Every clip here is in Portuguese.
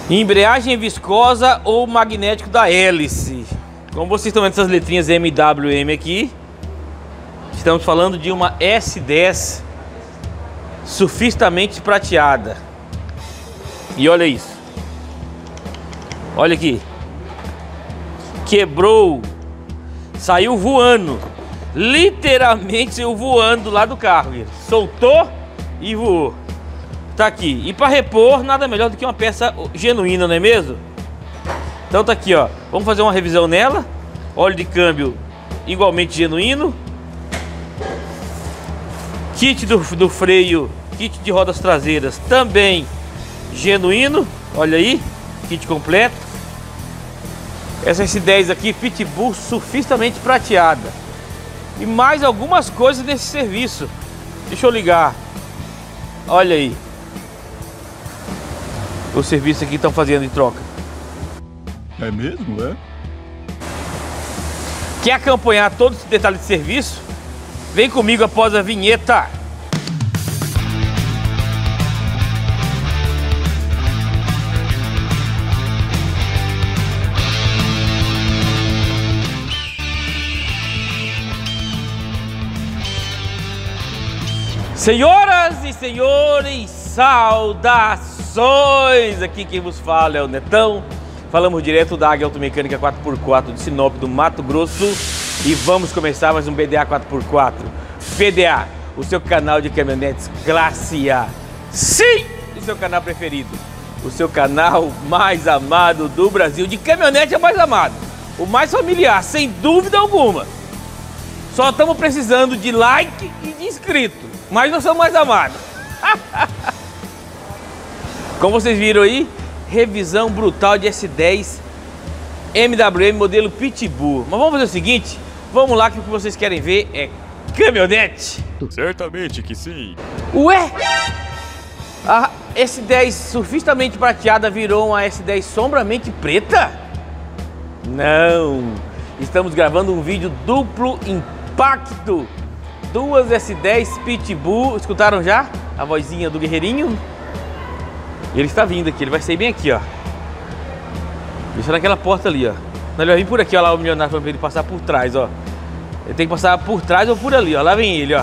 Embreagem viscosa ou magnético da hélice. Como vocês estão vendo essas letrinhas MWM aqui, estamos falando de uma S10 surfistamente prateada. E olha isso. Olha aqui. Quebrou. Saiu voando. Literalmente saiu voando lá do carro. Soltou e voou. Tá aqui. E para repor, nada melhor do que uma peça genuína, não é mesmo? Então tá aqui, ó. Vamos fazer uma revisão nela. Óleo de câmbio igualmente genuíno. Kit do freio, kit de rodas traseiras também genuíno. Olha aí, kit completo. Essa S10 aqui, Pitbull surfistamente prateada. E mais algumas coisas desse serviço. Deixa eu ligar. Olha aí. O serviço aqui estão fazendo em troca. É mesmo, é? Quer acompanhar todo esse detalhe de serviço? Vem comigo após a vinheta. Senhoras e senhores, saudações! Aqui quem vos fala é o Netão. Falamos direto da Águia Automecânica 4x4 de Sinop, do Mato Grosso. E vamos começar mais um BDA 4x4. BDA, o seu canal de caminhonetes classe A. Sim, o seu canal preferido. O seu canal mais amado do Brasil. De caminhonete é o mais amado. O mais familiar, sem dúvida alguma. Só estamos precisando de like e de inscrito. Mas nós somos mais amados. Como vocês viram aí, revisão brutal de S10 MWM modelo Pitbull. Mas vamos fazer o seguinte, vamos lá que o que vocês querem ver é caminhonete. Certamente que sim. Ué? A S10 surfistamente prateada virou uma S10 sombramente preta? Não. Estamos gravando um vídeo duplo impacto. Duas S10 Pitbull. Escutaram já a vozinha do guerreirinho? Ele está vindo aqui, ele vai sair bem aqui, ó. Deixa naquela porta ali, ó. Não, ele vai vir por aqui, ó, lá o milionário para ele passar por trás, ó. Ele tem que passar por trás ou por ali, ó. Lá vem ele, ó.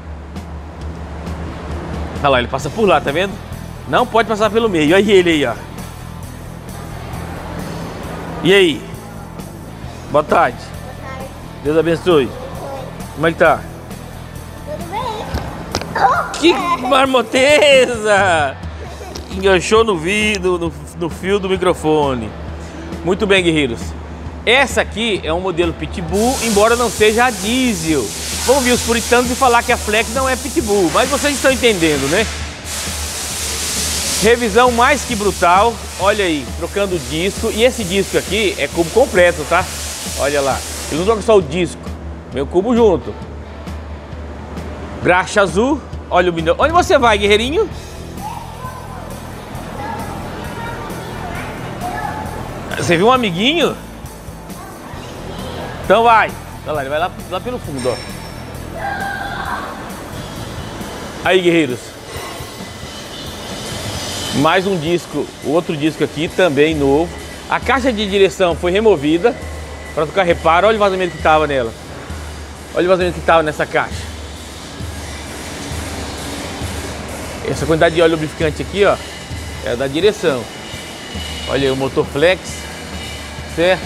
Olha lá, ele passa por lá, tá vendo? Não pode passar pelo meio. Olha ele aí, ó. E aí? Boa tarde. Boa tarde. Deus abençoe. Oi. Como é que tá? Tudo bem? Que marmoteza! Enganchou no vidro, no fio do microfone. Muito bem, guerreiros. Essa aqui é um modelo Pitbull, embora não seja a diesel. Vão vir os puritanos e falar que a Flex não é Pitbull, mas vocês estão entendendo, né? Revisão mais que brutal. Olha aí, trocando o disco. E esse disco aqui é cubo completo, tá? Olha lá. Eu não troco só o disco, meu cubo junto. Graxa azul. Olha o menino. Onde você vai, guerreirinho? Você viu um amiguinho? Então vai. Olha lá, ele vai lá pelo fundo, ó. Aí, guerreiros. Mais um disco, outro disco aqui, também novo. A caixa de direção foi removida para tocar reparo. Olha o vazamento que estava nela. Olha o vazamento que estava nessa caixa. Essa quantidade de óleo lubrificante aqui, ó, é da direção. Olha aí o motor flex, certo?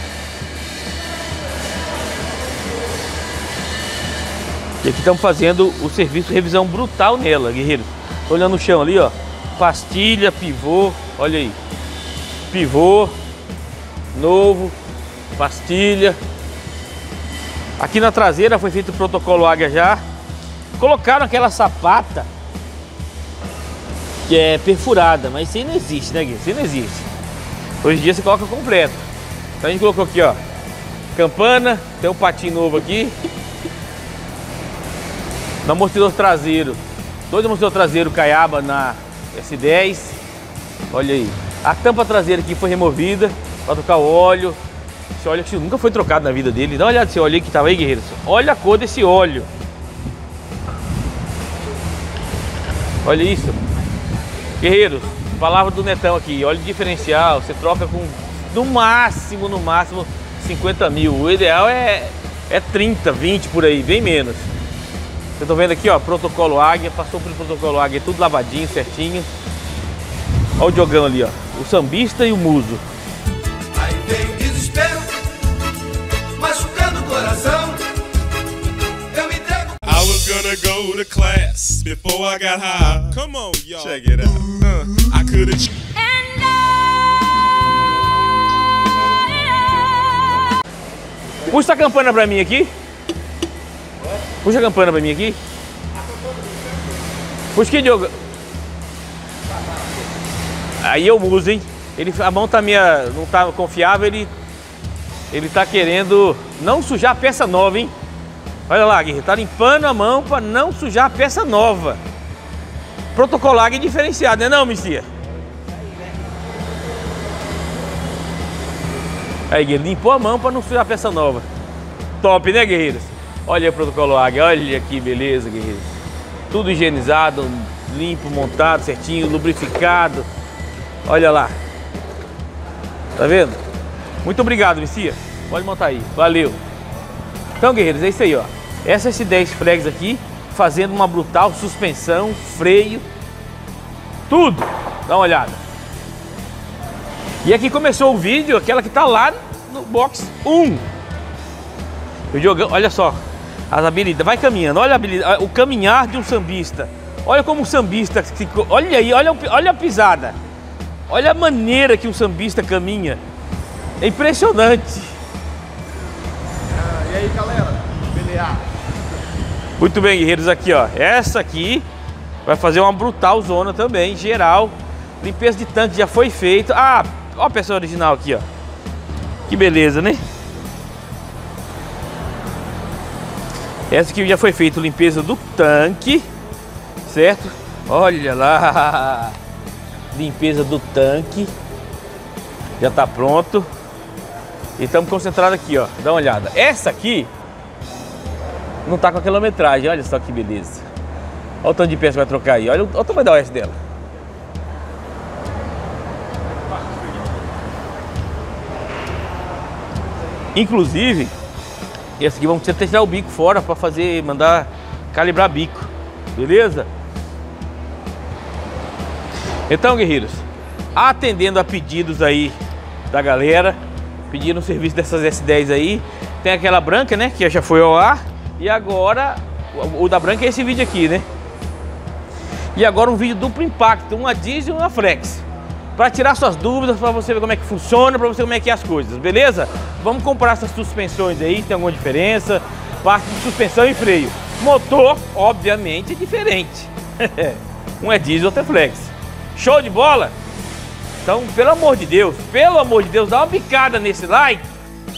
E aqui estamos fazendo o serviço de revisão brutal nela, guerreiros. Tô olhando no chão ali, ó. Pastilha, pivô, olha aí. Pivô, novo, pastilha. Aqui na traseira foi feito o protocolo Águia já. Colocaram aquela sapata que é perfurada, mas isso aí não existe, né, Gui? Isso aí não existe. Hoje em dia você coloca completo. Então a gente colocou aqui, ó, campana, tem um patinho novo aqui. No amortecedor traseiro, dois amortecedores traseiros Caiaba na S10. Olha aí. A tampa traseira aqui foi removida para trocar o óleo. Esse óleo que nunca foi trocado na vida dele. Dá uma olhada nesse óleo aí que tava aí, guerreiros. Olha a cor desse óleo. Olha isso. Guerreiros, palavra do Netão aqui, óleo diferencial, você troca com no máximo 50 mil. O ideal é 30, 20 por aí, bem menos. Vocês estão vendo aqui, ó, protocolo Águia, passou pelo protocolo Águia, tudo lavadinho, certinho. Olha o Diogão ali, ó, o sambista e o muso. Aí veio o desespero, machucando o coração. Eu me entrego. I was gonna go to class before I got high. Come on, y'all. Check it out. I could've. Puxa a campana pra mim aqui. Puxa a campana pra mim aqui. Puxa aqui, Diogo. Aí eu uso, hein? A mão tá não tá confiável, ele tá querendo não sujar a peça nova, hein? Olha lá, Guerreiro, tá limpando a mão pra não sujar a peça nova. Protocolar é diferenciado, né não, Messia? Aí, Guerreiro, limpou a mão para não sujar a peça nova. Top, né, guerreiros? Olha aí o protocolo Águia, olha que beleza, guerreiros. Tudo higienizado, limpo, montado, certinho, lubrificado. Olha lá. Tá vendo? Muito obrigado, Messia. Pode montar aí. Valeu. Então, guerreiros, é isso aí, ó. Essa S10 Flex aqui, fazendo uma brutal suspensão, freio, tudo. Dá uma olhada. E aqui começou o vídeo, aquela que tá lá no box 1. O Diogão, olha só, as habilidades, vai caminhando, olha a habilidade, o caminhar de um sambista. Olha como o sambista, olha aí, olha a pisada. Olha a maneira que um sambista caminha. É impressionante. E aí, galera? Beleza? Muito bem, guerreiros, aqui, ó. Essa aqui vai fazer uma brutal zona também, geral. Limpeza de tanque já foi feita. Ah, ó a peça original aqui, ó. Que beleza, né? Essa aqui já foi feita limpeza do tanque, certo? Olha lá, limpeza do tanque, já tá pronto. E estamos concentrados aqui, ó. Dá uma olhada. Essa aqui não tá com a quilometragem. Olha só que beleza. Olha o tanto de peça que vai trocar aí. Olha o tamanho da OS dela. Inclusive, esse aqui vamos tentar tirar o bico fora para mandar calibrar bico, beleza? Então, guerreiros, atendendo a pedidos aí da galera, pedindo o serviço dessas S10 aí, tem aquela branca, né, que já foi ao ar, e agora o da branca é esse vídeo aqui, né? E agora um vídeo duplo impacto, uma diesel e uma flex. Para tirar suas dúvidas, para você ver como é que funciona, para você ver como é que é as coisas, beleza? Vamos comprar essas suspensões aí, tem alguma diferença? Parte de suspensão e freio. Motor, obviamente, é diferente. Um é diesel, outro é flex. Show de bola? Então, pelo amor de Deus, dá uma bicada nesse like.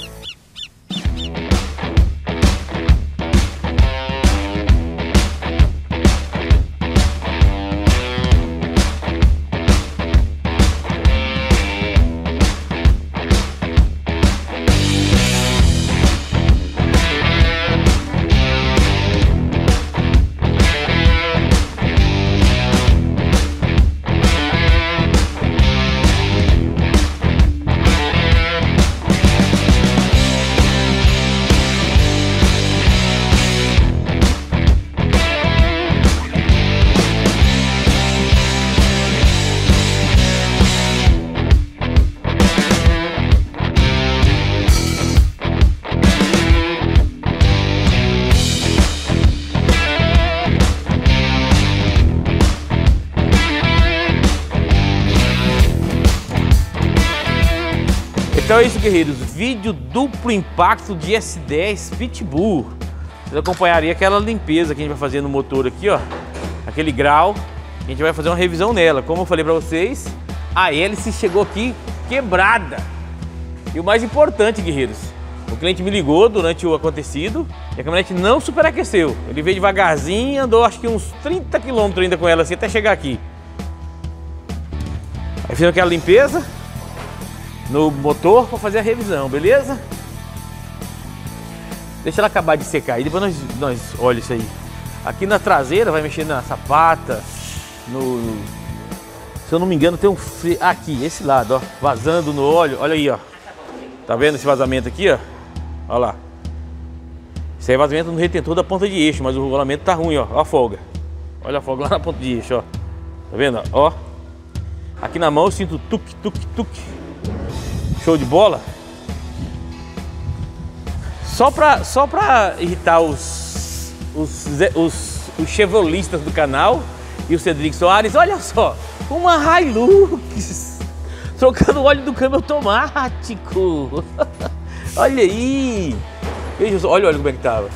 Então é isso, guerreiros, vídeo duplo impacto de S10 Pitbull. Vocês acompanhariam aquela limpeza que a gente vai fazer no motor aqui, ó, aquele grau. A gente vai fazer uma revisão nela. Como eu falei pra vocês, a hélice chegou aqui quebrada. E o mais importante, guerreiros, o cliente me ligou durante o acontecido e a caminhonete não superaqueceu. Ele veio devagarzinho, andou acho que uns 30 km ainda com ela assim até chegar aqui. Aí fizemos aquela limpeza no motor para fazer a revisão, beleza? Deixa ela acabar de secar e depois nós olha isso aí. Aqui na traseira vai mexer na sapata, Se eu não me engano, tem um freio aqui, esse lado, ó, vazando no óleo. Olha aí, ó. Tá vendo esse vazamento aqui, ó? Olha lá. Isso aí é vazamento no retentor da ponta de eixo, mas o rolamento tá ruim, ó. Ó a folga. Olha a folga lá na ponta de eixo, ó. Tá vendo? Ó. Aqui na mão eu sinto tuque, tuque, tuque. Show de bola. Só pra irritar os chevrolistas do canal e o Cedric Soares, olha só, uma Hilux trocando o óleo do câmbio automático. Olha aí. Veja só, olha como é que tava.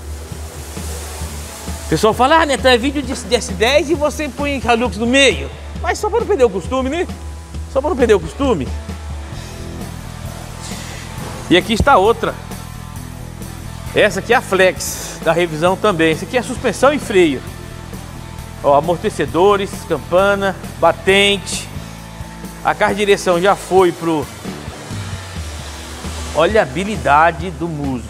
O pessoal fala, ah, Neto, é vídeo de S10 e você põe Hilux no meio. Mas só para não perder o costume, né? Só para não perder o costume. E aqui está outra. Essa aqui é a Flex da revisão também. Essa aqui é suspensão e freio. Ó, amortecedores, campana, batente. A caixa de direção já foi pro... Olha a habilidade do muso.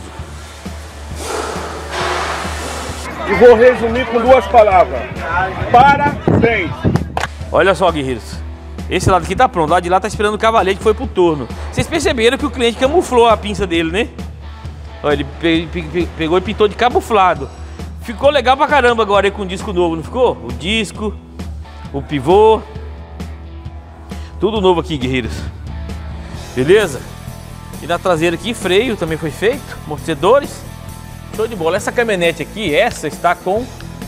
E vou resumir com 2 palavras. Parabéns! Olha só, guerreiros. Esse lado aqui tá pronto. O lado de lá tá esperando o cavalete que foi pro torno. Vocês perceberam que o cliente camuflou a pinça dele, né? Olha, ele pegou e pintou de camuflado. Ficou legal pra caramba agora aí com o disco novo, não ficou? O disco, o pivô. Tudo novo aqui, guerreiros. Beleza? E na traseira aqui, freio também foi feito. Amortecedores. Show de bola. Essa caminhonete aqui, essa está com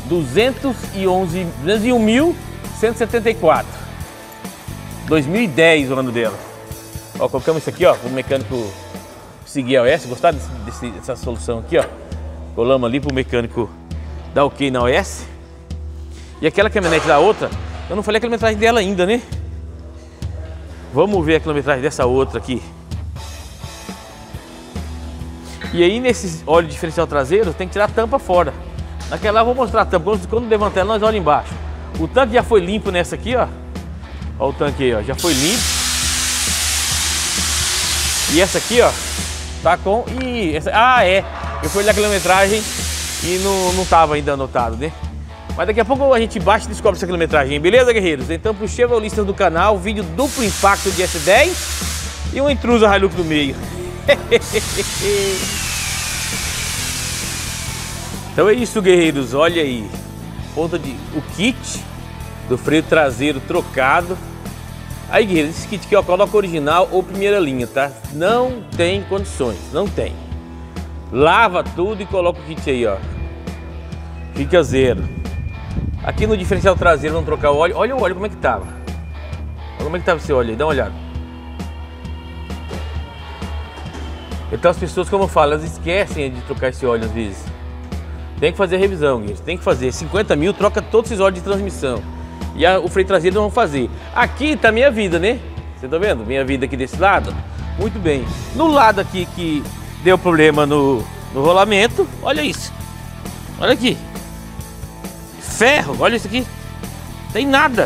201.174. 2010 o ano dela. Ó, colocamos isso aqui, ó, o mecânico seguir a OS. Gostaram dessa solução aqui, ó? Colamos ali pro mecânico dar ok na OS. E aquela caminhonete da outra, eu não falei a quilometragem dela ainda, né? Vamos ver a quilometragem dessa outra aqui. E aí nesse óleo diferencial traseiro tem que tirar a tampa fora. Naquela eu vou mostrar a tampa, quando levantar ela nós olhamos embaixo. O tanque já foi limpo nessa aqui, ó. Ó o tanque aí, ó, já foi limpo. E essa aqui, ó, tá com... Ih, essa... Ah, é, eu fui olhar a quilometragem e não tava ainda anotado, né? Mas daqui a pouco a gente baixa e descobre essa quilometragem, beleza, guerreiros? Então, para os chevrolistas do canal, vídeo duplo impacto de S10 e um intruso Hilux no meio. Então é isso, guerreiros, olha aí. Ponta de... o kit do freio traseiro trocado. Aí, guerreiros, esse kit aqui, ó, coloca original ou primeira linha, tá? Não tem condições, não tem. Lava tudo e coloca o kit aí, ó. Fica zero. Aqui no diferencial traseiro, vamos trocar o óleo. Olha o óleo como é que tava. Olha como é que tava esse óleo aí, dá uma olhada. Então as pessoas, como eu falo, elas esquecem de trocar esse óleo às vezes. Tem que fazer a revisão, guerreiros. Tem que fazer. 50 mil, troca todos esses óleos de transmissão. E o freio traseiro nós vamos fazer. Aqui tá minha vida, né? Você tá vendo? Minha vida aqui desse lado. Muito bem. No lado aqui que deu problema no rolamento, olha isso. Olha aqui. Ferro, olha isso aqui. Tem nada.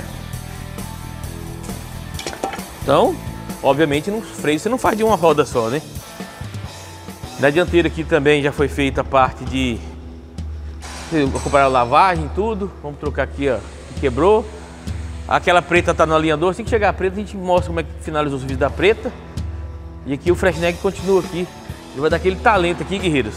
Então, obviamente, no freio você não faz de uma roda só, né? Na dianteira aqui também já foi feita a parte de... acompanhar a lavagem, tudo. Vamos trocar aqui, ó. Quebrou. Aquela preta tá no alinhador. Assim que chegar a preta, a gente mostra como é que finalizou os vídeos da preta. E aqui o fresh neck continua aqui. Ele vai dar aquele talento aqui, guerreiros.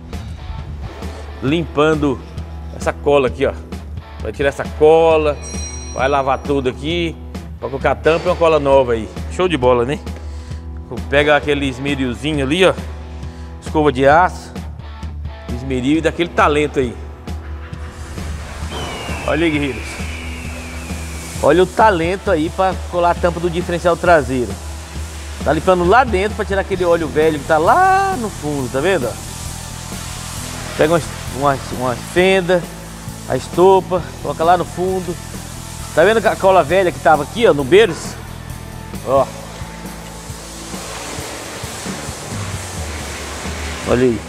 Limpando essa cola aqui, ó. Vai tirar essa cola. Vai lavar tudo aqui. Vai colocar a tampa e uma cola nova aí. Show de bola, né? Pega aquele esmerilzinho ali, ó. Escova de aço. Esmeril e dá aquele talento aí. Olha aí, guerreiros. Olha o talento aí para colar a tampa do diferencial traseiro. Tá limpando lá dentro para tirar aquele óleo velho que tá lá no fundo, tá vendo? Pega uma fenda, a estopa, coloca lá no fundo. Tá vendo a cola velha que tava aqui, ó, no berço? Ó. Olha aí.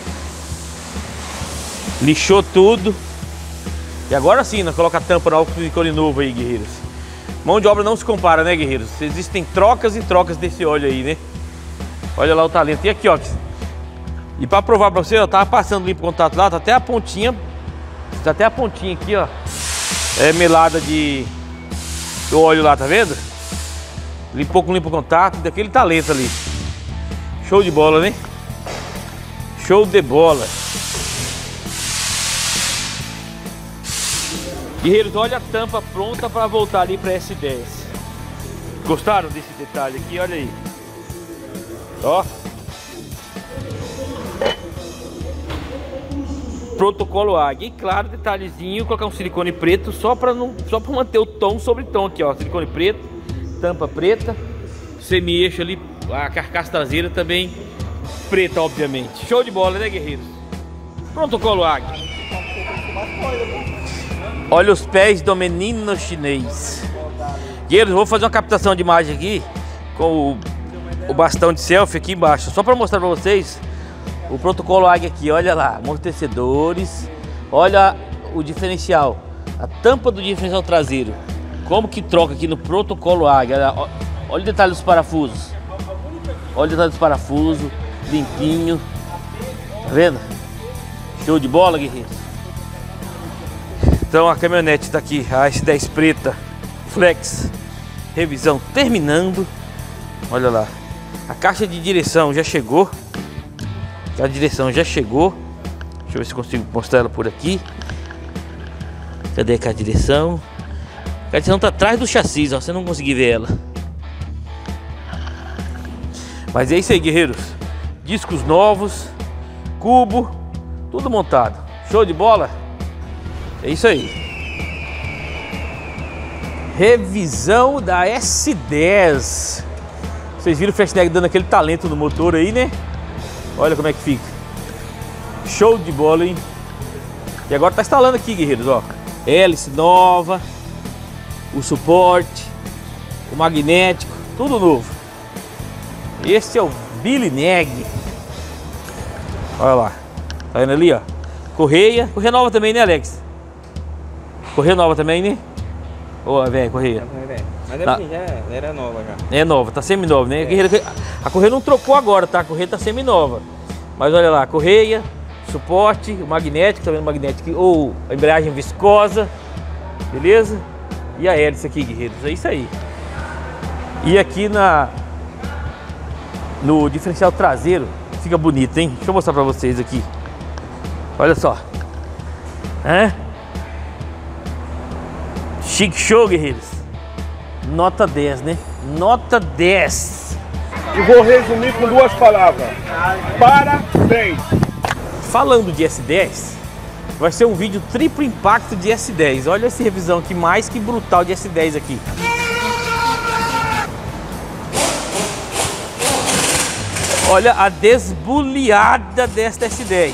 Lixou tudo. E agora sim, nós coloca a tampa no álcool de cor novo aí, guerreiros. Mão de obra não se compara, né, guerreiros? Existem trocas e trocas desse óleo aí, né? Olha lá o talento. E aqui, ó. E pra provar pra você, ó, tava passando limpo o contato lá, tá até a pontinha. Tá até a pontinha aqui, ó. É melada de o óleo lá, tá vendo? Limpou com limpa contato, daquele talento ali. Show de bola, né? Show de bola. Guerreiros, olha a tampa pronta para voltar ali para S10. Gostaram desse detalhe aqui? Olha aí. Ó. Protocolo Águia. E claro, detalhezinho, colocar um silicone preto só para manter o tom sobre tom aqui, ó. Silicone preto, tampa preta, semi-eixo ali, a carcaça traseira também preta, obviamente. Show de bola, né, guerreiros? Protocolo Águia. Olha os pés do menino chinês. Guerreiros, vou fazer uma captação de imagem aqui com o bastão de selfie aqui embaixo, só para mostrar para vocês o protocolo Águia aqui. Olha lá, amortecedores, olha o diferencial, a tampa do diferencial traseiro, como que troca aqui no protocolo Águia. Olha o detalhe dos parafusos, olha o detalhe dos parafusos, limpinho, tá vendo? Show de bola, guerreiros. Então a caminhonete tá aqui, a S10 preta, flex, revisão terminando. Olha lá, a caixa de direção já chegou. A direção já chegou. Deixa eu ver se consigo mostrar ela por aqui. Cadê a direção? A direção tá atrás do chassi, ó, você não conseguir ver ela. Mas é isso aí, guerreiros. Discos novos, cubo, tudo montado. Show de bola? É isso aí. Revisão da S10. Vocês viram o Fastnag dando aquele talento no motor aí, né? Olha como é que fica. Show de bola, hein? E agora tá instalando aqui, guerreiros, ó. Hélice nova, o suporte, o magnético, tudo novo. Este é o Billy Neg. Olha lá. Tá vendo ali, ó? Correia nova também, né, Alex? Correia nova também, né? Ô, velho, correia. Mas é porque já era nova já. É nova, tá semi-nova, né? A correia não trocou agora, tá? A correia tá semi-nova. Mas olha lá, correia, suporte, o magnético, tá vendo o magnético? Ou a embreagem viscosa, beleza? E a hélice aqui, guerreiros, é isso aí. E aqui no diferencial traseiro, fica bonito, hein? Deixa eu mostrar pra vocês aqui. Olha só. Chique show, guerreiros. Nota 10, né? Nota 10. E vou resumir com duas palavras. Parabéns. Falando de S10, vai ser um vídeo triplo impacto de S10. Olha essa revisão aqui, mais que brutal de S10 aqui. Olha a desbuliada desta S10.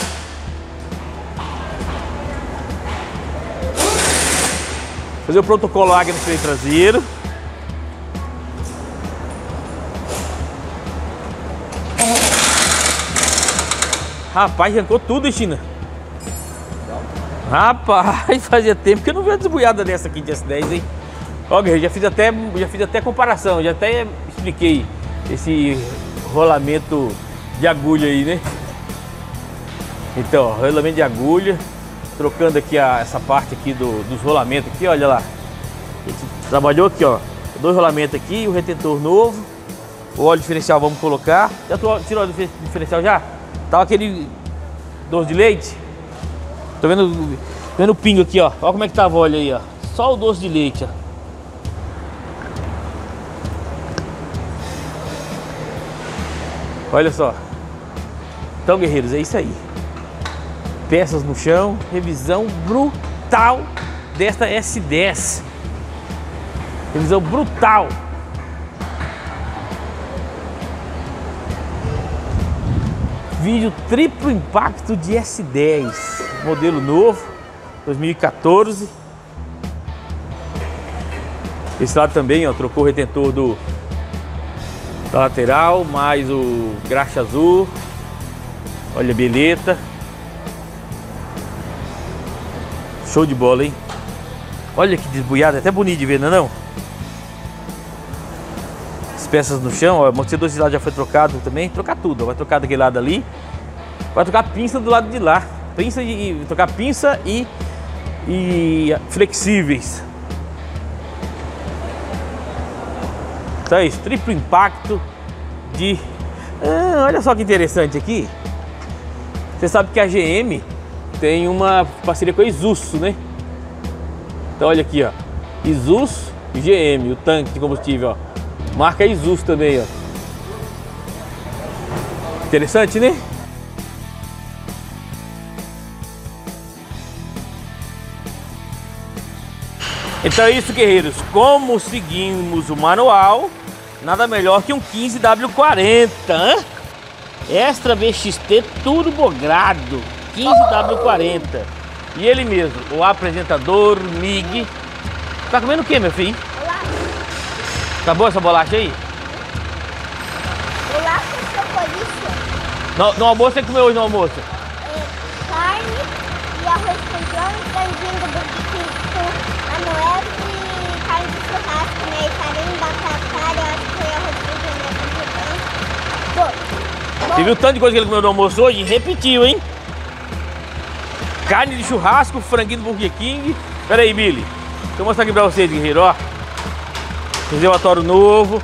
Fazer o protocolo Águia no freio traseiro. Rapaz, arrancou tudo, hein, China? Rapaz, fazia tempo que eu não vi uma desbuiada dessa aqui de S10, hein? Ó, já fiz até comparação, já até expliquei esse rolamento de agulha aí, né? Então, ó, rolamento de agulha, trocando aqui essa parte aqui dos rolamentos aqui, olha lá. A gente trabalhou aqui, ó, 2 rolamentos aqui, o retentor novo, o óleo diferencial vamos colocar. Já tirou o diferencial já? Tava aquele doce de leite. Tô vendo o pingo aqui, ó. Olha como é que tava o óleo aí, ó. Só o doce de leite, ó. Olha só. Então, guerreiros, é isso aí. Peças no chão, revisão brutal desta S10. Revisão brutal. Vídeo triplo impacto de S10, modelo novo, 2014. Esse lado também, ó, trocou o retentor da lateral, mais o graxa azul. Olha a beleta. Show de bola, hein? Olha que desbuiada, até bonito de ver, não é não? Peças no chão, ó, o amortecedor de lado já foi trocado também, trocar tudo, ó, vai trocar daquele lado ali, vai trocar a pinça do lado de lá, trocar pinça e flexíveis. Então é isso, triplo impacto de... olha só que interessante aqui. Você sabe que a GM tem uma parceria com a Isuzu, né? Então olha aqui, ó. Isuzu e GM, o tanque de combustível, ó. Marca Isuzu também, ó. Interessante, né? Então é isso, guerreiros. Como seguimos o manual, nada melhor que um 15W40, hein? Extra VXT turbogrado 15W40. E ele mesmo, o apresentador MIG. Tá comendo o que, meu filho? Bolacha. Acabou essa bolacha aí? Bolacha e chocolate. No almoço, você comeu hoje no almoço? Carne e arroz com feijão, franguinho do com anoel e carne de churrasco, né? E farinha, batata, eu acho que foi arroz com feijão, né? Você viu o tanto de coisa que ele comeu no almoço hoje? Repetiu, hein? Carne de churrasco, franguinho do Burger King. Pera aí, Billy. Deixa eu mostrar aqui pra vocês, guerreiro, ó. Reservatório novo.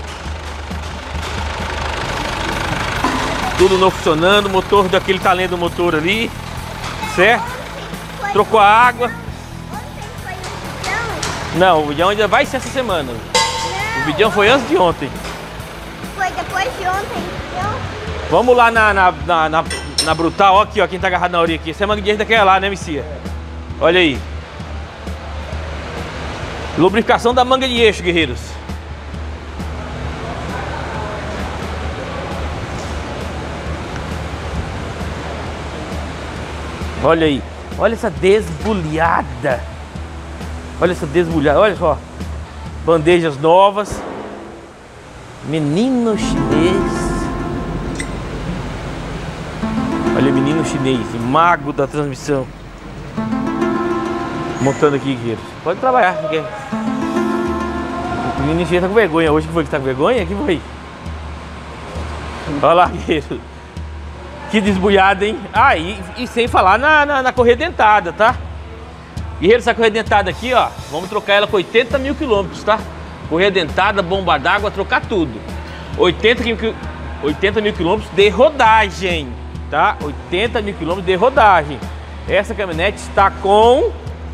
Tudo novo funcionando. Motor daquele talento do motor ali. Certo? Trocou a água. Ontem foi o vidão? Não, o vidão ainda vai ser essa semana. O vidão foi antes de ontem. Foi depois de ontem, então? Vamos lá na Brutal, ó aqui, ó, quem tá agarrado na orelha aqui. Essa é a mangueira daquela lá, né, Messia? Olha aí. Lubrificação da manga de eixo, guerreiros. Olha aí. Olha essa desbulhada. Olha essa desbulhada, olha só. Bandejas novas. Menino chinês. Olha, menino chinês, mago da transmissão. Montando aqui, guerreiros. Pode trabalhar, porque... O menino chinês tá com vergonha. Hoje que foi que tá com vergonha? Que foi? Olha lá, guerreiro. Que desbulhada, hein? Ah, e sem falar na correia dentada, tá? Guerreiro, essa correia dentada aqui, ó. Vamos trocar ela com 80 mil quilômetros, tá? Correia dentada, bomba d'água, trocar tudo. 80 mil quilômetros de rodagem. Tá? 80 mil quilômetros de rodagem. Essa caminhonete está com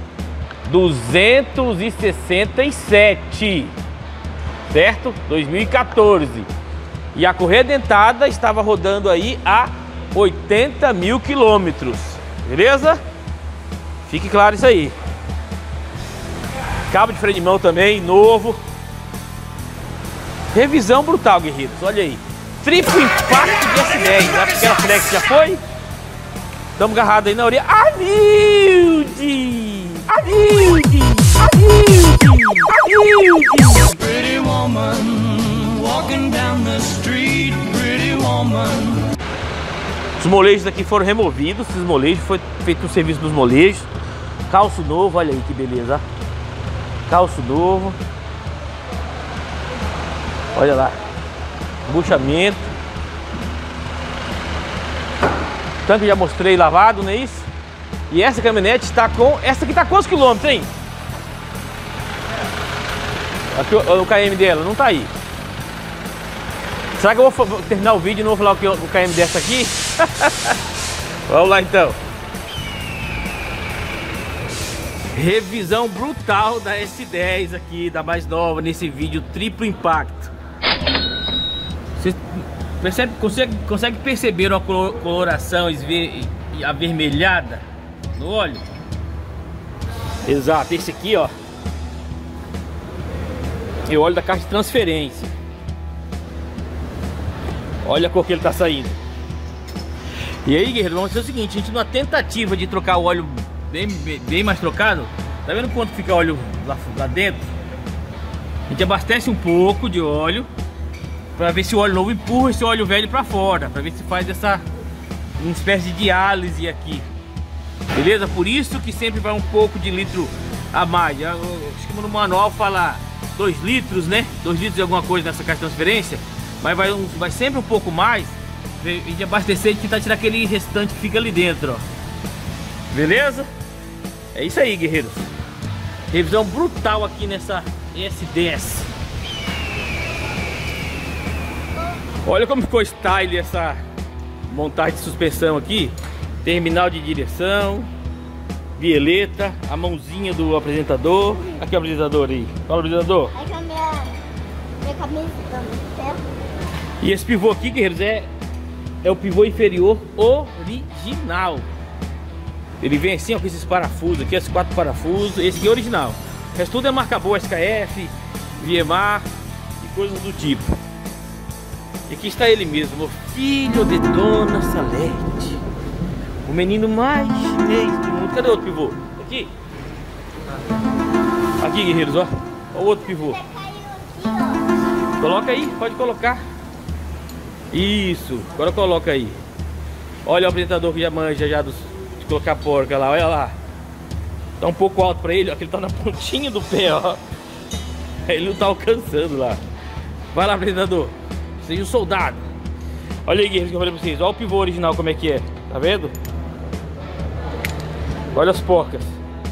267, certo? 2014. E a correia dentada estava rodando aí a 80 mil quilômetros. Beleza? Fique claro isso aí. Cabo de freio de mão também, novo. Revisão brutal, guerreiros. Olha aí. Triplo impacto de S10, aquela flex já foi? Estamos agarrados aí na orelha. Amilde! Amilde! Amilde! Pretty woman, walking down the street, pretty woman. Os molejos aqui foram removidos, esses molejos, foi feito um serviço dos molejos. Calço novo, olha aí que beleza. Calço novo. Olha lá. Buchamento. Tanque já mostrei lavado, não é isso? E essa caminhonete está com... Essa aqui está quantos quilômetros, hein? Aqui o KM dela, não tá aí. Será que eu vou terminar o vídeo e não vou falar o KM dessa aqui? Vamos lá então. Revisão brutal da S10 aqui, da mais nova, nesse vídeo triplo impacto. Você consegue perceber a coloração avermelhada no óleo? Exato, esse aqui, ó, é o óleo da caixa de transferência. Olha a cor que ele tá saindo. E aí, guerreiro, vamos fazer o seguinte: a gente, numa tentativa de trocar o óleo bem mais trocado, tá vendo quanto fica óleo lá dentro? A gente abastece um pouco de óleo para ver se o óleo novo empurra esse óleo velho para fora, para ver se faz uma espécie de diálise aqui, beleza? Por isso que sempre vai um pouco de litro a mais. Acho que no manual fala 2 litros, né? 2 litros de alguma coisa nessa caixa de transferência, mas vai sempre um pouco mais, e de abastecer e tentar tirar aquele restante que fica ali dentro, ó. Beleza? É isso aí, guerreiros. Revisão brutal aqui nessa S10. Olha como ficou style essa montagem de suspensão aqui. Terminal de direção, vieleta, a mãozinha do apresentador. Aqui o apresentador aí. Fala, apresentador. Aqui a minha camisa também. E esse pivô aqui, guerreiros, é o pivô inferior original. Ele vem assim, ó, com esses parafusos aqui, esses 4 parafusos. Esse aqui é original. O resto tudo é marca boa, SKF, Viemar e coisas do tipo. E aqui está ele mesmo, o filho de Dona Salete. O menino mais chinês do mundo. Cadê o outro pivô? Aqui. Aqui, guerreiros, ó. Olha o outro pivô. Coloca aí, pode colocar. Isso, agora coloca aí. Olha o apresentador que já manja já de colocar a porca lá, olha lá. Tá um pouco alto pra ele, ó, que ele tá na pontinha do pé, ó. Ele não tá alcançando lá. Vai lá, apresentador. Seja um soldado. Olha aí, guerreiros, que eu falei pra vocês. Olha o pivô original como é que é. Tá vendo? Olha as porcas.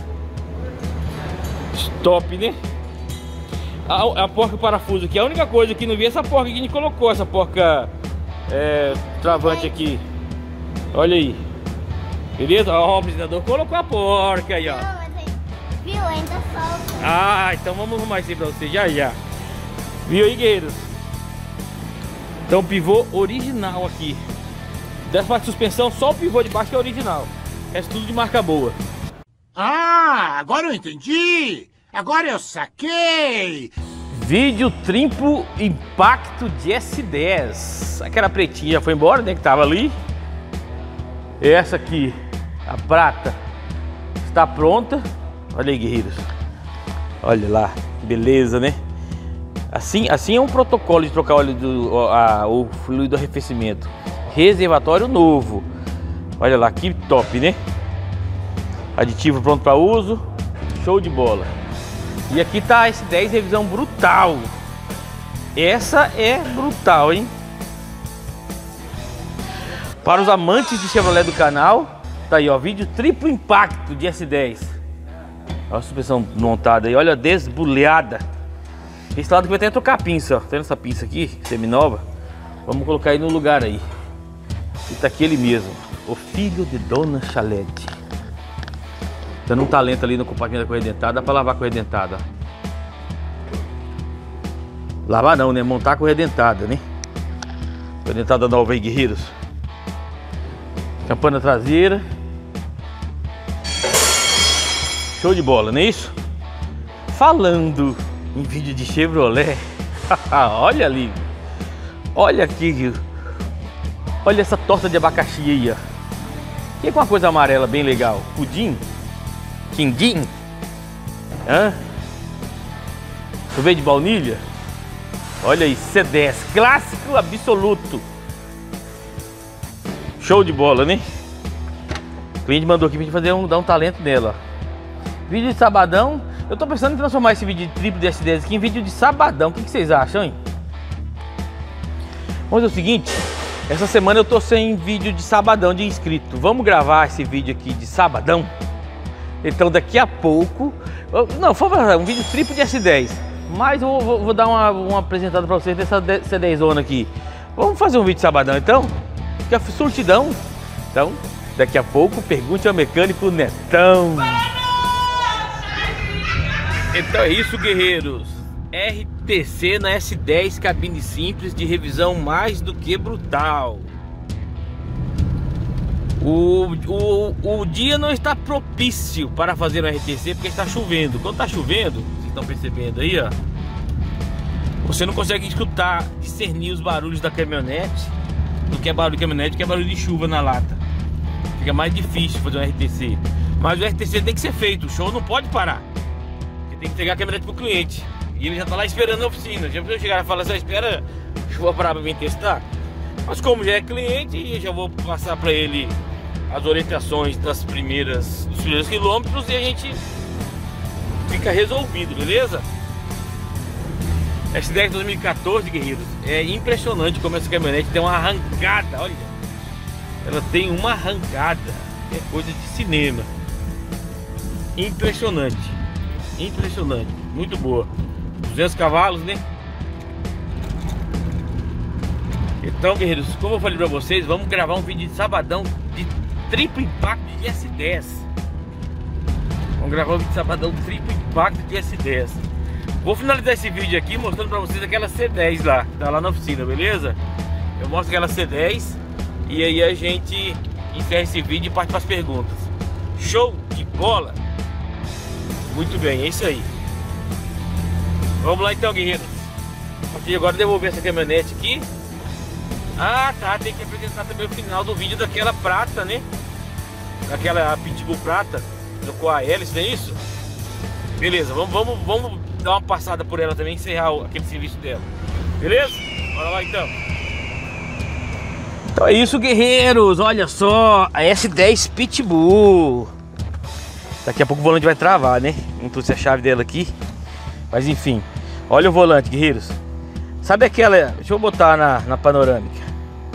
Top, né? A porca parafuso aqui. A única coisa que não vi é essa porca que a gente colocou. Essa porca travante aqui. Olha aí. Beleza? Ó, o apresentador colocou a porca aí, ó. Não, mas viu? Ainda solta. Ah, então vamos arrumar isso aí pra você já já. Viu aí, guerreiros? Então, pivô original aqui. Dessa parte de suspensão, só o pivô de baixo que é original. É tudo de marca boa. Ah, agora eu entendi. Agora eu saquei. Vídeo triplo impacto de S10. Aquela pretinha já foi embora, né? Que tava ali. Essa aqui, a prata, está pronta. Olha aí, guerreiros. Olha lá, beleza, né? Assim é um protocolo de trocar óleo o fluido de arrefecimento. Reservatório novo. Olha lá, que top, né? Aditivo pronto para uso. Show de bola. E aqui tá a S10 revisão brutal. Essa é brutal, hein? Para os amantes de Chevrolet do canal, tá aí, ó, vídeo triplo impacto de S10. Olha a suspensão montada aí, olha a desboleada. Esse lado que vai até trocar a pinça, ó. Tá vendo essa pinça aqui, semi-nova? Vamos colocar aí no lugar aí. E tá aqui ele mesmo, o filho de Dona Salete. Dando um talento ali no compartimento da correia dentada, dá pra lavar a correia dentada. Lavar não, né? Montar a correia dentada, né? Correia dentada nova aí, guerreiros. Campana traseira. Show de bola, não é isso? Falando em vídeo de Chevrolet. Olha ali. Olha aqui. Olha essa torta de abacaxi aí, ó. Que é com uma coisa amarela bem legal. Pudim. Quindim. Hã? Sorvete de baunilha. Olha aí, C10. Clássico absoluto. Show de bola, né? O cliente mandou aqui pra gente dar um talento nela. Vídeo de sabadão. Eu tô pensando em transformar esse vídeo de triplo de S10 aqui em vídeo de sabadão. O que vocês acham, hein? Vamos fazer o seguinte. Essa semana eu tô sem vídeo de sabadão de inscrito. Vamos gravar esse vídeo aqui de sabadão? Então daqui a pouco... Não, vou fazer um vídeo triplo de S10. Mas eu vou dar uma apresentada pra vocês dessa C10 zona aqui. Vamos fazer um vídeo de sabadão então? Que é surtidão. Então, daqui a pouco, pergunte ao mecânico Netão. Então é isso, guerreiros. RTC na S10 cabine simples de revisão mais do que brutal. O dia não está propício para fazer um RTC porque está chovendo. Quando está chovendo, vocês estão percebendo aí, ó, você não consegue escutar, discernir os barulhos da caminhonete do que é barulho de caminhonete, que é barulho de chuva na lata. Fica mais difícil fazer um RTC. Mas o RTC tem que ser feito, o show não pode parar. Porque tem que entregar a caminhonete pro cliente. E ele já tá lá esperando na oficina. Já precisa chegar e falar assim, espera chuva parar pra vir testar. Mas como já é cliente, eu já vou passar para ele as orientações dos primeiros quilômetros e a gente fica resolvido, beleza? S10 2014, guerreiros, é impressionante como essa caminhonete tem uma arrancada, olha. Ela tem uma arrancada, é coisa de cinema. Impressionante, impressionante, muito boa. 200 cavalos, né? Então, guerreiros, como eu falei pra vocês, vamos gravar um vídeo de sabadão de triplo impacto de S10. Vamos gravar um vídeo de sabadão triplo impacto de S10. Vou finalizar esse vídeo aqui mostrando pra vocês aquela C10 lá, que tá lá na oficina, beleza? Eu mostro aquela C10 e aí a gente encerra esse vídeo e parte para as perguntas. Show de bola? Muito bem, é isso aí. Vamos lá então, guerreiros. A partir de agora devolver essa caminhonete aqui. Ah, tá, tem que apresentar também o final do vídeo daquela prata, né? Daquela Pitbull prata, trocou a hélice, não é isso? Beleza, vamos dar uma passada por ela também, encerrar aquele serviço dela. Beleza? Bora lá então. Então é isso, guerreiros, olha só, a S10 Pitbull. Daqui a pouco o volante vai travar, né? Não trouxe a chave dela aqui. Mas enfim, olha o volante, guerreiros. Sabe aquela, deixa eu botar na panorâmica.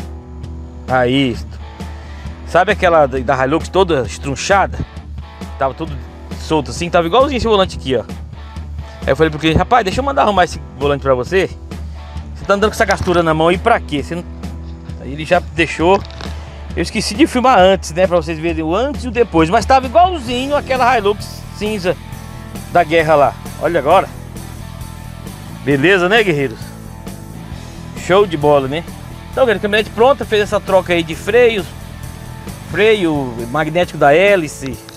Aí, isto. Sabe aquela da Hilux toda estrunchada? Tava tudo solto assim, tava igualzinho esse volante aqui, ó. Aí eu falei pro cliente, rapaz, deixa eu mandar arrumar esse volante pra você. Você tá andando com essa gastura na mão aí pra quê? Você não... Aí ele já deixou. Eu esqueci de filmar antes, né, pra vocês verem o antes e o depois. Mas tava igualzinho aquela Hilux cinza da guerra lá. Olha agora. Beleza, né, guerreiros? Show de bola, né? Então, galera, a caminhonete pronta, fez essa troca aí de freios. Freio magnético da hélice. Deixa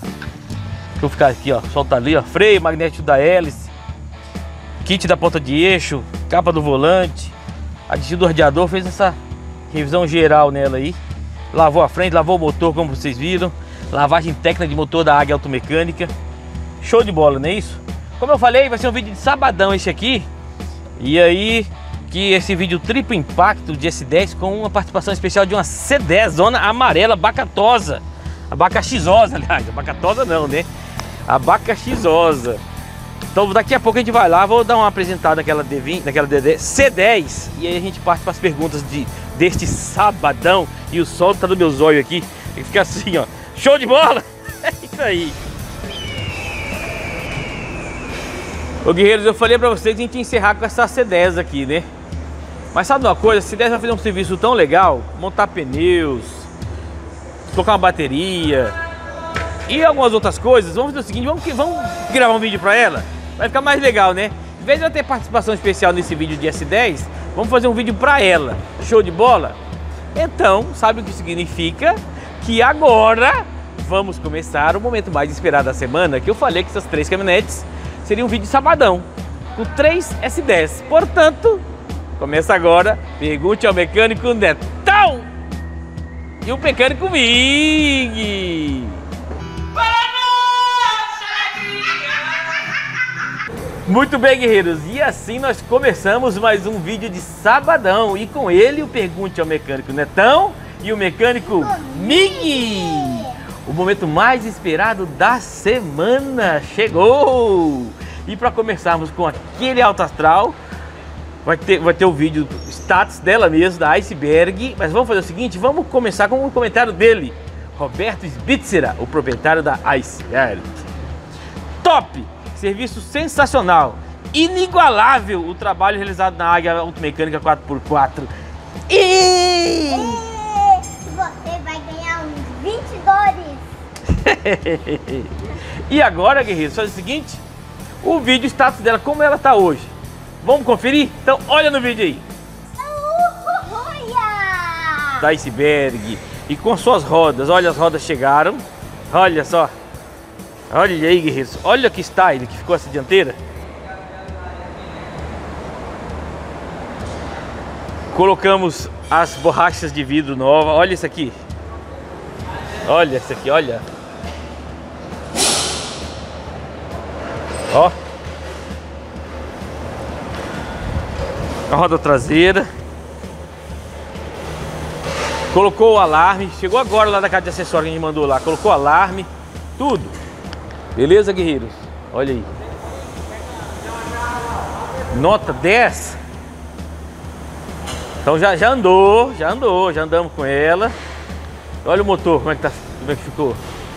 eu ficar aqui, ó, solta ali, ó. Freio magnético da hélice. Kit da ponta de eixo. Capa do volante. Aditivo do radiador, fez essa revisão geral nela aí. Lavou a frente, lavou o motor, como vocês viram. Lavagem técnica de motor da Águia Automecânica. Show de bola, não é isso? Como eu falei, vai ser um vídeo de sabadão esse aqui. E aí, que esse vídeo triplo impacto de S10 com uma participação especial de uma C10 zona amarela abacatosa. Abacaxizosa, aliás. Abacatosa não, né? Abacaxizosa. Então daqui a pouco a gente vai lá, vou dar uma apresentada naquela D20, naquela C10. E aí a gente parte para as perguntas deste sabadão. E o sol tá no meu zóio aqui. E fica assim, ó. Show de bola! É isso aí. Ô guerreiros, eu falei pra vocês que a gente ia encerrar com essa C10 aqui, né? Mas sabe uma coisa? A C10 vai fazer um serviço tão legal. Montar pneus, colocar uma bateria e algumas outras coisas. Vamos fazer o seguinte, vamos gravar um vídeo pra ela. Vai ficar mais legal, né? Em vez de ela ter participação especial nesse vídeo de S10, vamos fazer um vídeo pra ela. Show de bola? Então, sabe o que significa? Que agora vamos começar o momento mais esperado da semana, que eu falei que essas 3 caminhonetes seria um vídeo de sabadão, com 3 S10. Portanto, começa agora, pergunte ao mecânico Netão e o mecânico Mig. Muito bem, guerreiros, e assim nós começamos mais um vídeo de sabadão. E com ele, o pergunte ao mecânico Netão e o mecânico Mig. O momento mais esperado da semana chegou! E para começarmos com aquele alto astral, vai ter o vídeo status dela mesmo, da Iceberg. Mas vamos fazer o seguinte, vamos começar com um comentário dele, Roberto Sbitzera, o proprietário da Iceberg. Top! Serviço sensacional, inigualável o trabalho realizado na Águia Automecânica 4x4. E você vai ganhar uns 20 dólares. E agora, guerreiros, faz o seguinte, o vídeo status dela, como ela tá hoje. Vamos conferir? Então olha no vídeo aí. Da Iceberg. E com suas rodas, olha, as rodas chegaram. Olha só. Olha aí, guerreiros, olha que style que ficou essa dianteira. Colocamos as borrachas de vidro nova. Olha isso aqui. Olha isso aqui, olha. Ó. A roda traseira. Colocou o alarme. Chegou agora lá da casa de acessório que a gente mandou lá. Colocou o alarme. Tudo. Beleza, guerreiros? Olha aí. Nota 10. Então já andamos com ela. Olha o motor, como é que ficou.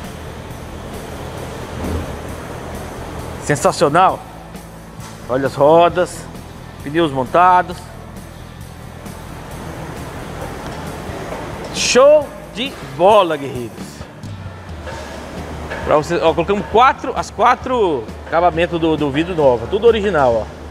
Sensacional. Olha as rodas, pneus montados. Show de bola, guerreiros. Pra vocês, ó, colocamos as quatro acabamentos do vidro novo, tudo original, ó.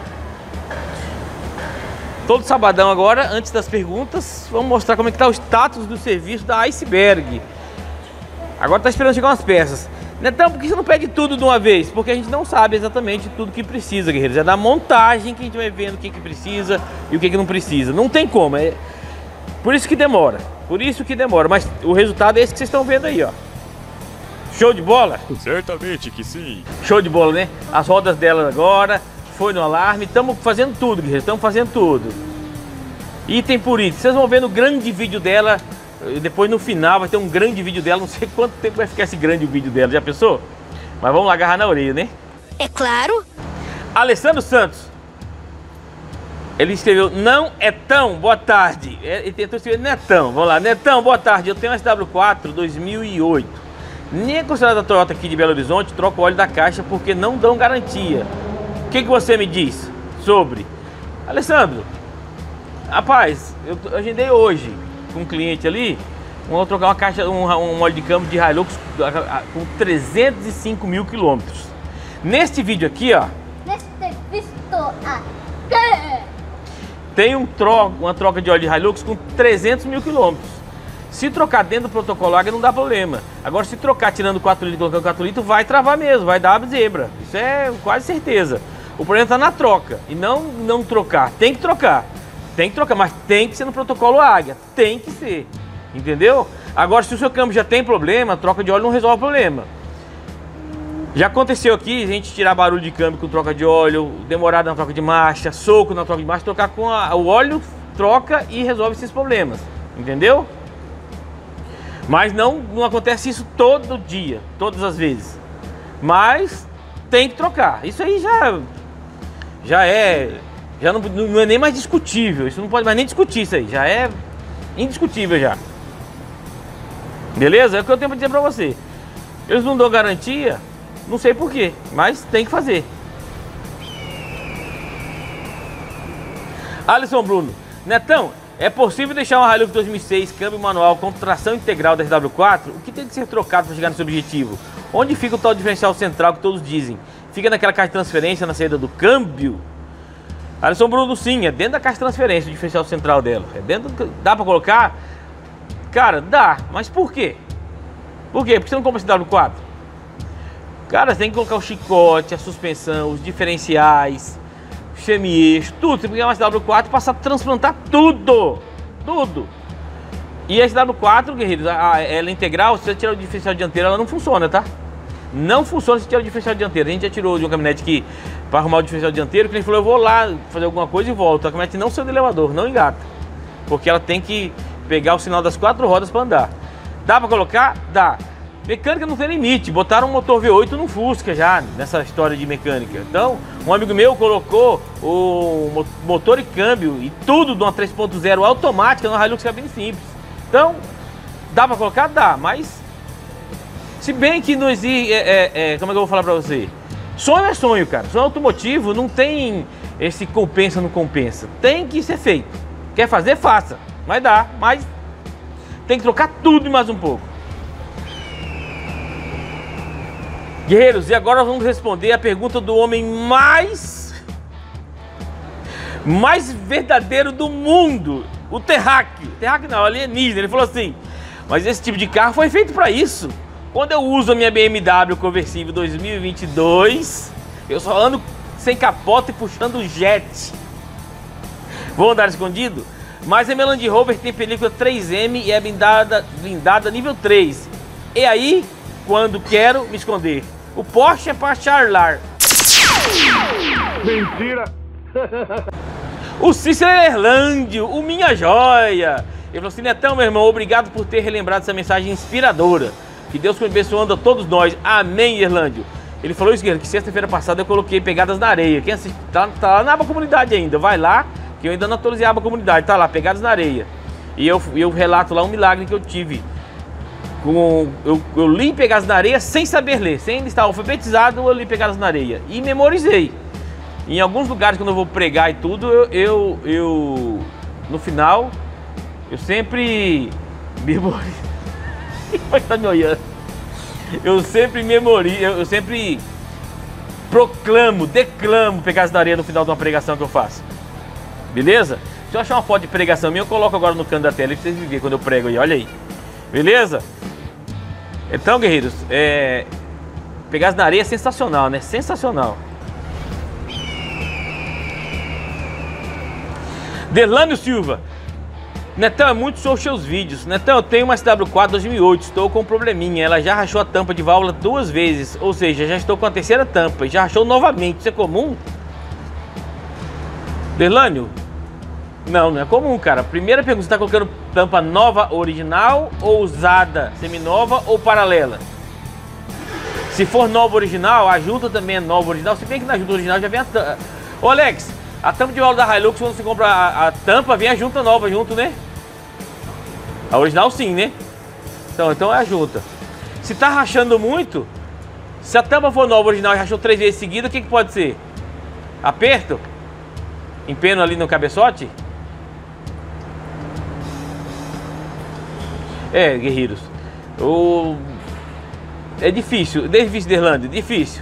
Todo sabadão agora, antes das perguntas, vamos mostrar como é que tá o status do serviço da Iceberg. Agora tá esperando chegar umas peças. Netão, por que você não pede tudo de uma vez? Porque a gente não sabe exatamente tudo que precisa, guerreiros. É da montagem que a gente vai vendo o que precisa e o que não precisa. Não tem como, é por isso que demora. Por isso que demora, mas o resultado é esse que vocês estão vendo aí, ó. Show de bola? Certamente que sim. Show de bola, né? As rodas dela agora, foi no alarme, estamos fazendo tudo, guerreiros, estamos fazendo tudo. Item por item, vocês vão ver no grande vídeo dela, depois no final vai ter um grande vídeo dela, não sei quanto tempo vai ficar esse grande vídeo dela, já pensou? Mas vamos lá agarrar na orelha, né? É claro. Alessandro Santos, ele escreveu, não é tão, boa tarde. Ele tentou escrever Netão, vamos lá, Netão, boa tarde, eu tenho um SW4 2008. Nem a concessionária da Toyota aqui de Belo Horizonte troca o óleo da caixa porque não dão garantia. O que você me diz sobre? Alessandro, rapaz, eu agendei hoje com um cliente ali, vamos trocar uma caixa, um óleo de câmbio de Hilux com 305 mil quilômetros. Neste vídeo aqui, ó, tem uma troca de óleo de Hilux com 300 mil quilômetros. Se trocar dentro do protocolo águia não dá problema. Agora se trocar tirando 4 litros e colocando 4 litros vai travar mesmo, vai dar zebra. Isso é quase certeza. O problema está na troca e não trocar. Tem que trocar, mas tem que ser no protocolo águia. Tem que ser, entendeu? Agora se o seu câmbio já tem problema, a troca de óleo não resolve o problema. Já aconteceu aqui a gente tirar barulho de câmbio com troca de óleo, demorada na troca de marcha, soco na troca de marcha, trocar com o óleo, troca e resolve esses problemas, entendeu? Mas não acontece isso todo dia, todas as vezes. Mas tem que trocar. Isso aí já não é nem mais discutível. Isso não pode mais nem discutir isso aí. Já é indiscutível já. Beleza? É o que eu tenho para dizer para você. Eles não dão garantia, não sei porquê, mas tem que fazer. Alisson Bruno, Netão, é possível deixar uma Hilux 2006 câmbio manual com tração integral da SW4? O que tem que ser trocado para chegar nesse objetivo? Onde fica o tal diferencial central que todos dizem? Fica naquela caixa de transferência na saída do câmbio? Alisson Bruno, sim, é dentro da caixa de transferência o diferencial central dela. É dentro, dá para colocar? Cara, dá, mas por quê? Por quê? Porque você não compra SW4? Cara, você tem que colocar o chicote, a suspensão, os diferenciais, semi-eixo, tudo. Você pegar uma SW4 e passar a transplantar tudo. Tudo. E a SW4, guerreiros, ela é integral, se você tirar o diferencial dianteiro, ela não funciona, tá? Não funciona se tirar o diferencial dianteiro. A gente já tirou de uma caminhonete que, para arrumar o diferencial dianteiro, o cliente falou, eu vou lá fazer alguma coisa e volto. A caminhonete não saiu do elevador, não engata. Porque ela tem que pegar o sinal das 4 rodas para andar. Dá para colocar? Dá. Mecânica não tem limite, botaram um motor V8 no Fusca já, nessa história de mecânica. Então, um amigo meu colocou o motor e câmbio e tudo de uma 3.0 automática na Hilux cabine simples. Então, dá pra colocar? Dá, mas se bem que não existe, como é que eu vou falar pra você? Sonho é sonho, cara. Sonho automotivo não tem esse compensa, não compensa. Tem que ser feito. Quer fazer? Faça. Vai dar, mas tem que trocar tudo e mais um pouco. Guerreiros, e agora vamos responder a pergunta do homem mais verdadeiro do mundo, o Terraque. Terraque não, alienígena. Ele falou assim, mas esse tipo de carro foi feito para isso. Quando eu uso a minha BMW Conversível 2022, eu só ando sem capota e puxando jet. Vou andar escondido? Mas a minha Land Rover tem película 3M e é blindada nível 3. E aí, quando quero me esconder? O Porsche é para charlar. Mentira! O Cícero Erlândio, o Minha Joia. Ele falou assim, Netão, meu irmão, obrigado por ter relembrado essa mensagem inspiradora. Que Deus abençoando a todos nós. Amém, Erlândio. Ele falou isso, que sexta-feira passada eu coloquei Pegadas na Areia. Quem assiste, tá lá na aba comunidade ainda. Vai lá, que eu ainda não atualizei a aba comunidade. Tá lá, Pegadas na Areia. E eu relato lá um milagre que eu tive. Eu li Pegadas na Areia sem saber ler, sem estar alfabetizado, eu li Pegadas na Areia e memorizei. Em alguns lugares, quando eu vou pregar e tudo, no final, eu sempre Memorizo. Vai estar me olhando. Eu sempre memorizo, eu sempre declamo pegadas na areia no final de uma pregação que eu faço. Beleza? Se eu achar uma foto de pregação minha, eu coloco agora no canto da tela pra vocês verem quando eu prego aí, olha aí. Beleza? Então, guerreiros, pegadas na areia é sensacional, né? Sensacional. Delânio Silva. Netão, é muito show os seus vídeos. Netão, eu tenho uma SW4 2008, estou com um probleminha. Ela já rachou a tampa de válvula 2 vezes, ou seja, já estou com a terceira tampa e já rachou novamente. Isso é comum? Delânio? Não, não é comum, cara. Primeira pergunta, você está colocando tampa nova original ou usada, seminova ou paralela? Se for nova original, a junta também é nova original. Se bem que na junta original já vem a tampa. Ô Alex, a tampa de válvula da Hilux, quando você compra a tampa, vem a junta nova junto, né? A original sim, né? Então é a junta. Se tá rachando muito, se a tampa for nova original e rachou 3 vezes seguida, o que pode ser? Aperto? Empeno ali no cabeçote? Guerreiros. É difícil. Difícil, Derlândia. Difícil.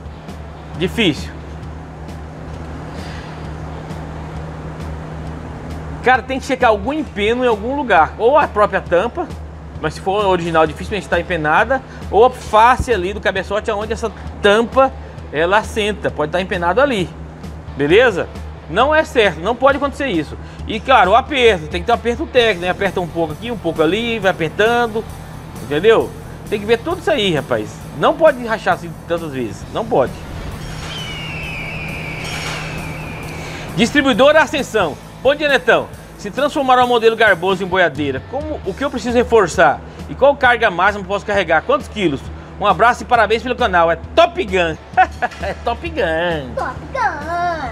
Cara, tem que checar algum empeno em algum lugar. Ou a própria tampa, mas se for original, dificilmente está empenada. Ou a face ali do cabeçote, onde essa tampa ela assenta. Pode estar empenado ali. Beleza? Não é certo, não pode acontecer isso. E claro, o aperto, tem que ter um aperto técnico, né? Aperta um pouco aqui, um pouco ali, vai apertando. Entendeu? Tem que ver tudo isso aí, rapaz. Não pode rachar assim tantas vezes. Não pode. Distribuidora Ascensão. Bom dia, Netão. Se transformar um modelo garboso em boiadeira, o que eu preciso reforçar? E qual carga máxima posso carregar? Quantos quilos? Um abraço e parabéns pelo canal. É Top Gun. É Top Gun. Top Gun.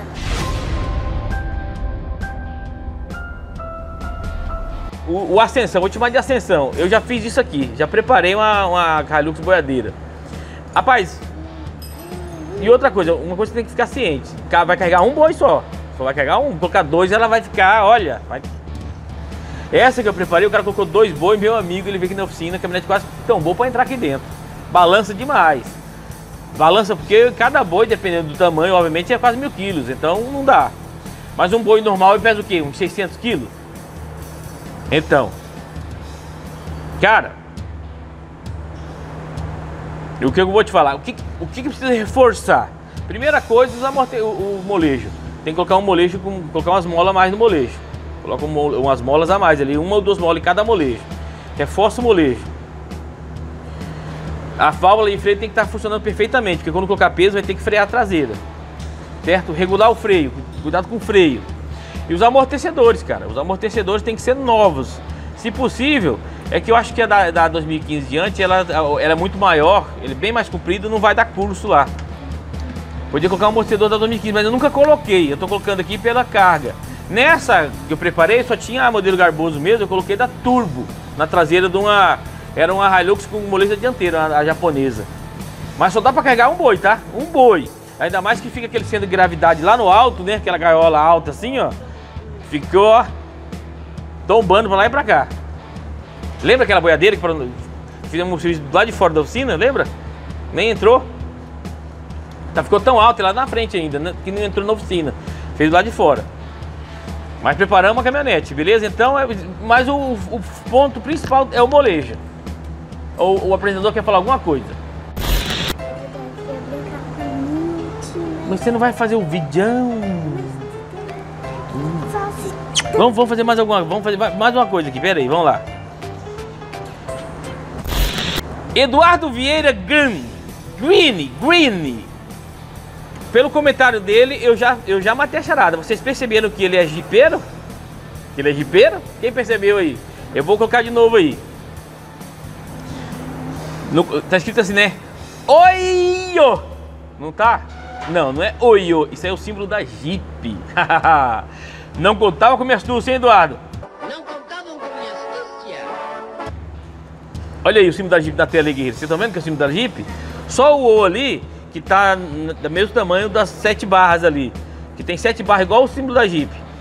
O Ascensão, vou te chamar de Ascensão. Eu já fiz isso aqui. Já preparei uma Hilux boiadeira. Rapaz, e outra coisa, uma coisa que você tem que ficar ciente. Vai carregar um boi só. Só vai carregar um. Colocar 2, ela vai ficar, olha. Essa que eu preparei, o cara colocou 2 bois, meu amigo, ele veio aqui na oficina, a caminhonete quase tombou para entrar aqui dentro. Balança demais. Balança porque cada boi, dependendo do tamanho, obviamente, é quase 1000 quilos. Então não dá. Mas um boi normal pesa o quê? Uns 600 quilos? Então, cara, o que eu vou te falar? O que precisa reforçar? Primeira coisa, o molejo. Tem que colocar um molejo, colocar umas molas a mais no molejo. Coloca umas molas a mais ali, 1 ou 2 molas em cada molejo. Reforça o molejo. A válvula de freio tem que estar funcionando perfeitamente, porque quando colocar peso vai ter que frear a traseira. Certo? Regular o freio, cuidado com o freio. E os amortecedores, cara, os amortecedores tem que ser novos. Se possível, é que eu acho que a da 2015 diante, ela é muito maior, ele é bem mais comprido, não vai dar curso lá. Podia colocar um amortecedor da 2015, mas eu nunca coloquei, eu tô colocando aqui pela carga. Nessa que eu preparei, só tinha a modelo garboso mesmo, eu coloquei da Turbo, na traseira de era uma Hilux com moleza dianteira, a japonesa. Mas só dá pra carregar um boi, tá? Um boi. Ainda mais que fica aquele centro de gravidade lá no alto, né? Aquela gaiola alta assim, ó. Ficou, ó, tombando pra lá e pra cá. Lembra aquela boiadeira que fizemos um serviço do lado de fora da oficina, lembra? Nem entrou. Ficou tão alta lá na frente ainda, né? Que não entrou na oficina. Fez do lado de fora. Mas preparamos a caminhonete, beleza? Então, mas o ponto principal é o molejo. O apresentador quer falar alguma coisa? Mas você não vai fazer o vidão? Vamos fazer mais alguma, vamos fazer mais uma coisa aqui, pera aí, vamos lá. Eduardo Vieira Green. Pelo comentário dele, eu já matei a charada. Vocês perceberam que ele é jipeiro? Ele é jipeiro? Quem percebeu aí? Eu vou colocar de novo aí. Tá escrito assim, né? Oiô! Não tá? Não é oiô. Isso é o símbolo da Jeep. Não contava com minha astúcia, hein, Eduardo? Não contavam com minha astúcia. Olha aí o símbolo da Jeep na tela aí, guerreiro. Vocês estão vendo que é o símbolo da Jeep? Só o O ali, que tá do mesmo tamanho das 7 barras ali. Que tem 7 barras igual o símbolo da Jeep.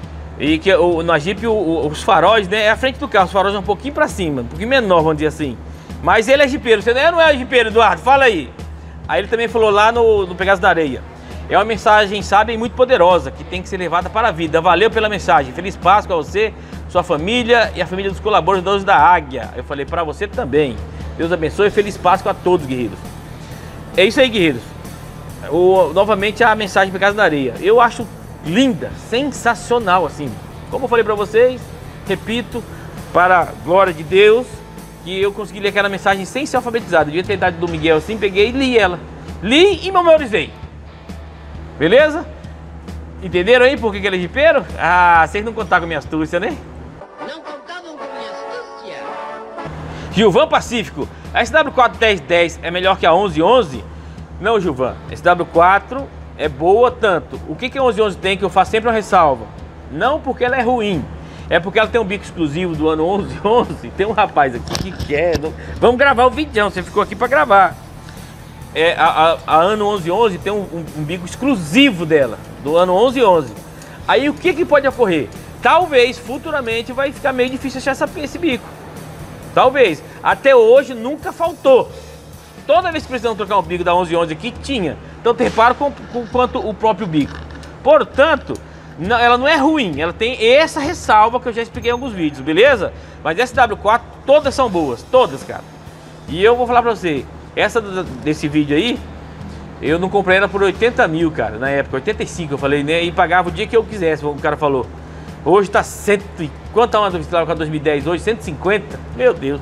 E que na Jeep os faróis, né, é a frente do carro, os faróis é um pouquinho pra cima, um pouquinho menor, vamos dizer assim. Mas ele é jipeiro, você não é jipeiro, Eduardo? Fala aí. Aí ele também falou lá no Pegasus da Areia. É uma mensagem sábia e muito poderosa, que tem que ser levada para a vida. Valeu pela mensagem. Feliz Páscoa a você, sua família e a família dos colaboradores da Águia. Eu falei para você também. Deus abençoe e feliz Páscoa a todos, guerreiros. É isso aí, guerreiros. Novamente a mensagem Pegasus da Areia. Eu acho linda, sensacional, assim. Como eu falei para vocês, repito, para a glória de Deus, que eu consegui ler aquela mensagem sem ser alfabetizado. Devia ter idade do Miguel assim, peguei e li ela. Li e memorizei. Beleza? Entenderam aí por que ele é jipeiro? Ah, vocês não contaram com minha astúcia, né? Não contavam com minha astúcia. Gilvan Pacífico, a SW4 1010 é melhor que a 1111? Não, Gilvan, a SW4 é boa tanto. O que a 1111 tem que eu faço sempre uma ressalva? Não porque ela é ruim, é porque ela tem um bico exclusivo do ano 1111. Tem um rapaz aqui que quer... Vamos gravar o vídeo, você ficou aqui para gravar. A ano 1111 tem um bico exclusivo dela, do ano 1111. Aí o que pode ocorrer? Talvez futuramente vai ficar meio difícil achar esse bico. Talvez. Até hoje nunca faltou. Toda vez que precisamos trocar um bico da 1111 aqui, tinha. Então repara com quanto o próprio bico. Portanto, ela não é ruim. Ela tem essa ressalva que eu já expliquei em alguns vídeos, beleza? Mas SW4 todas são boas. Todas, cara. E eu vou falar pra você. Essa desse vídeo aí, eu não comprei ela por 80 mil, cara, na época, 85 eu falei, né, e pagava o dia que eu quisesse, o cara falou. Hoje tá 100, quanto é uma com 2010 hoje? 150? Meu Deus.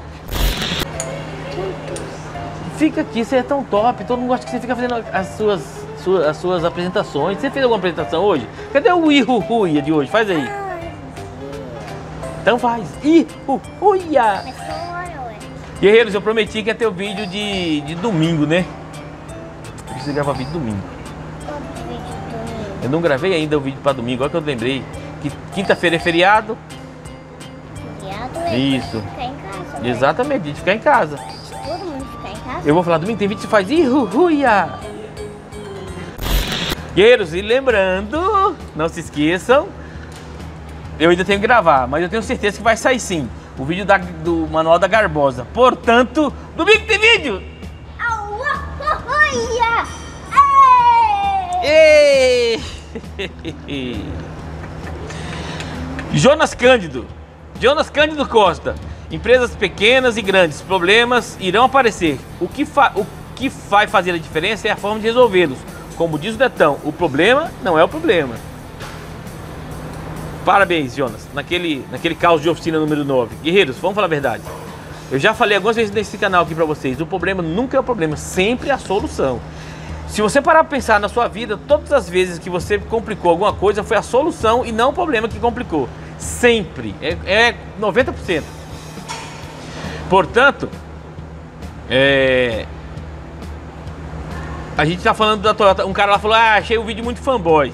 Fica aqui, você é tão top, todo mundo gosta que você fica fazendo as suas apresentações. Você fez alguma apresentação hoje? Cadê o Ihuhuia de hoje? Faz aí. Então faz. Ihuhuia. Guerreiros, eu prometi que ia ter o vídeo de domingo, né? Eu preciso gravar vídeo domingo. Eu não gravei ainda o vídeo para domingo, agora que eu lembrei que quinta-feira é feriado. Feriado é isso. Ficar em casa. Né? Exatamente, de ficar em casa. Todo mundo ficar em casa. Eu vou falar domingo, tem vídeo que faz Ihuhuia. Guerreiros, e lembrando, não se esqueçam, eu ainda tenho que gravar, mas eu tenho certeza que vai sair sim. O vídeo do Manual da Garbosa. Portanto, domingo tem vídeo! Jonas Cândido Costa. Empresas pequenas e grandes, problemas irão aparecer. O que vai fazer a diferença é a forma de resolvê-los. Como diz o Detão, o problema não é o problema. Parabéns, Jonas, naquele caos de oficina número 9. Guerreiros, vamos falar a verdade. Eu já falei algumas vezes nesse canal aqui pra vocês, o problema nunca é o problema, sempre é a solução. Se você parar pra pensar na sua vida, todas as vezes que você complicou alguma coisa, foi a solução e não o problema que complicou. Sempre. É 90%. Portanto, a gente tá falando da Toyota. Um cara lá falou, achei o vídeo muito fanboy.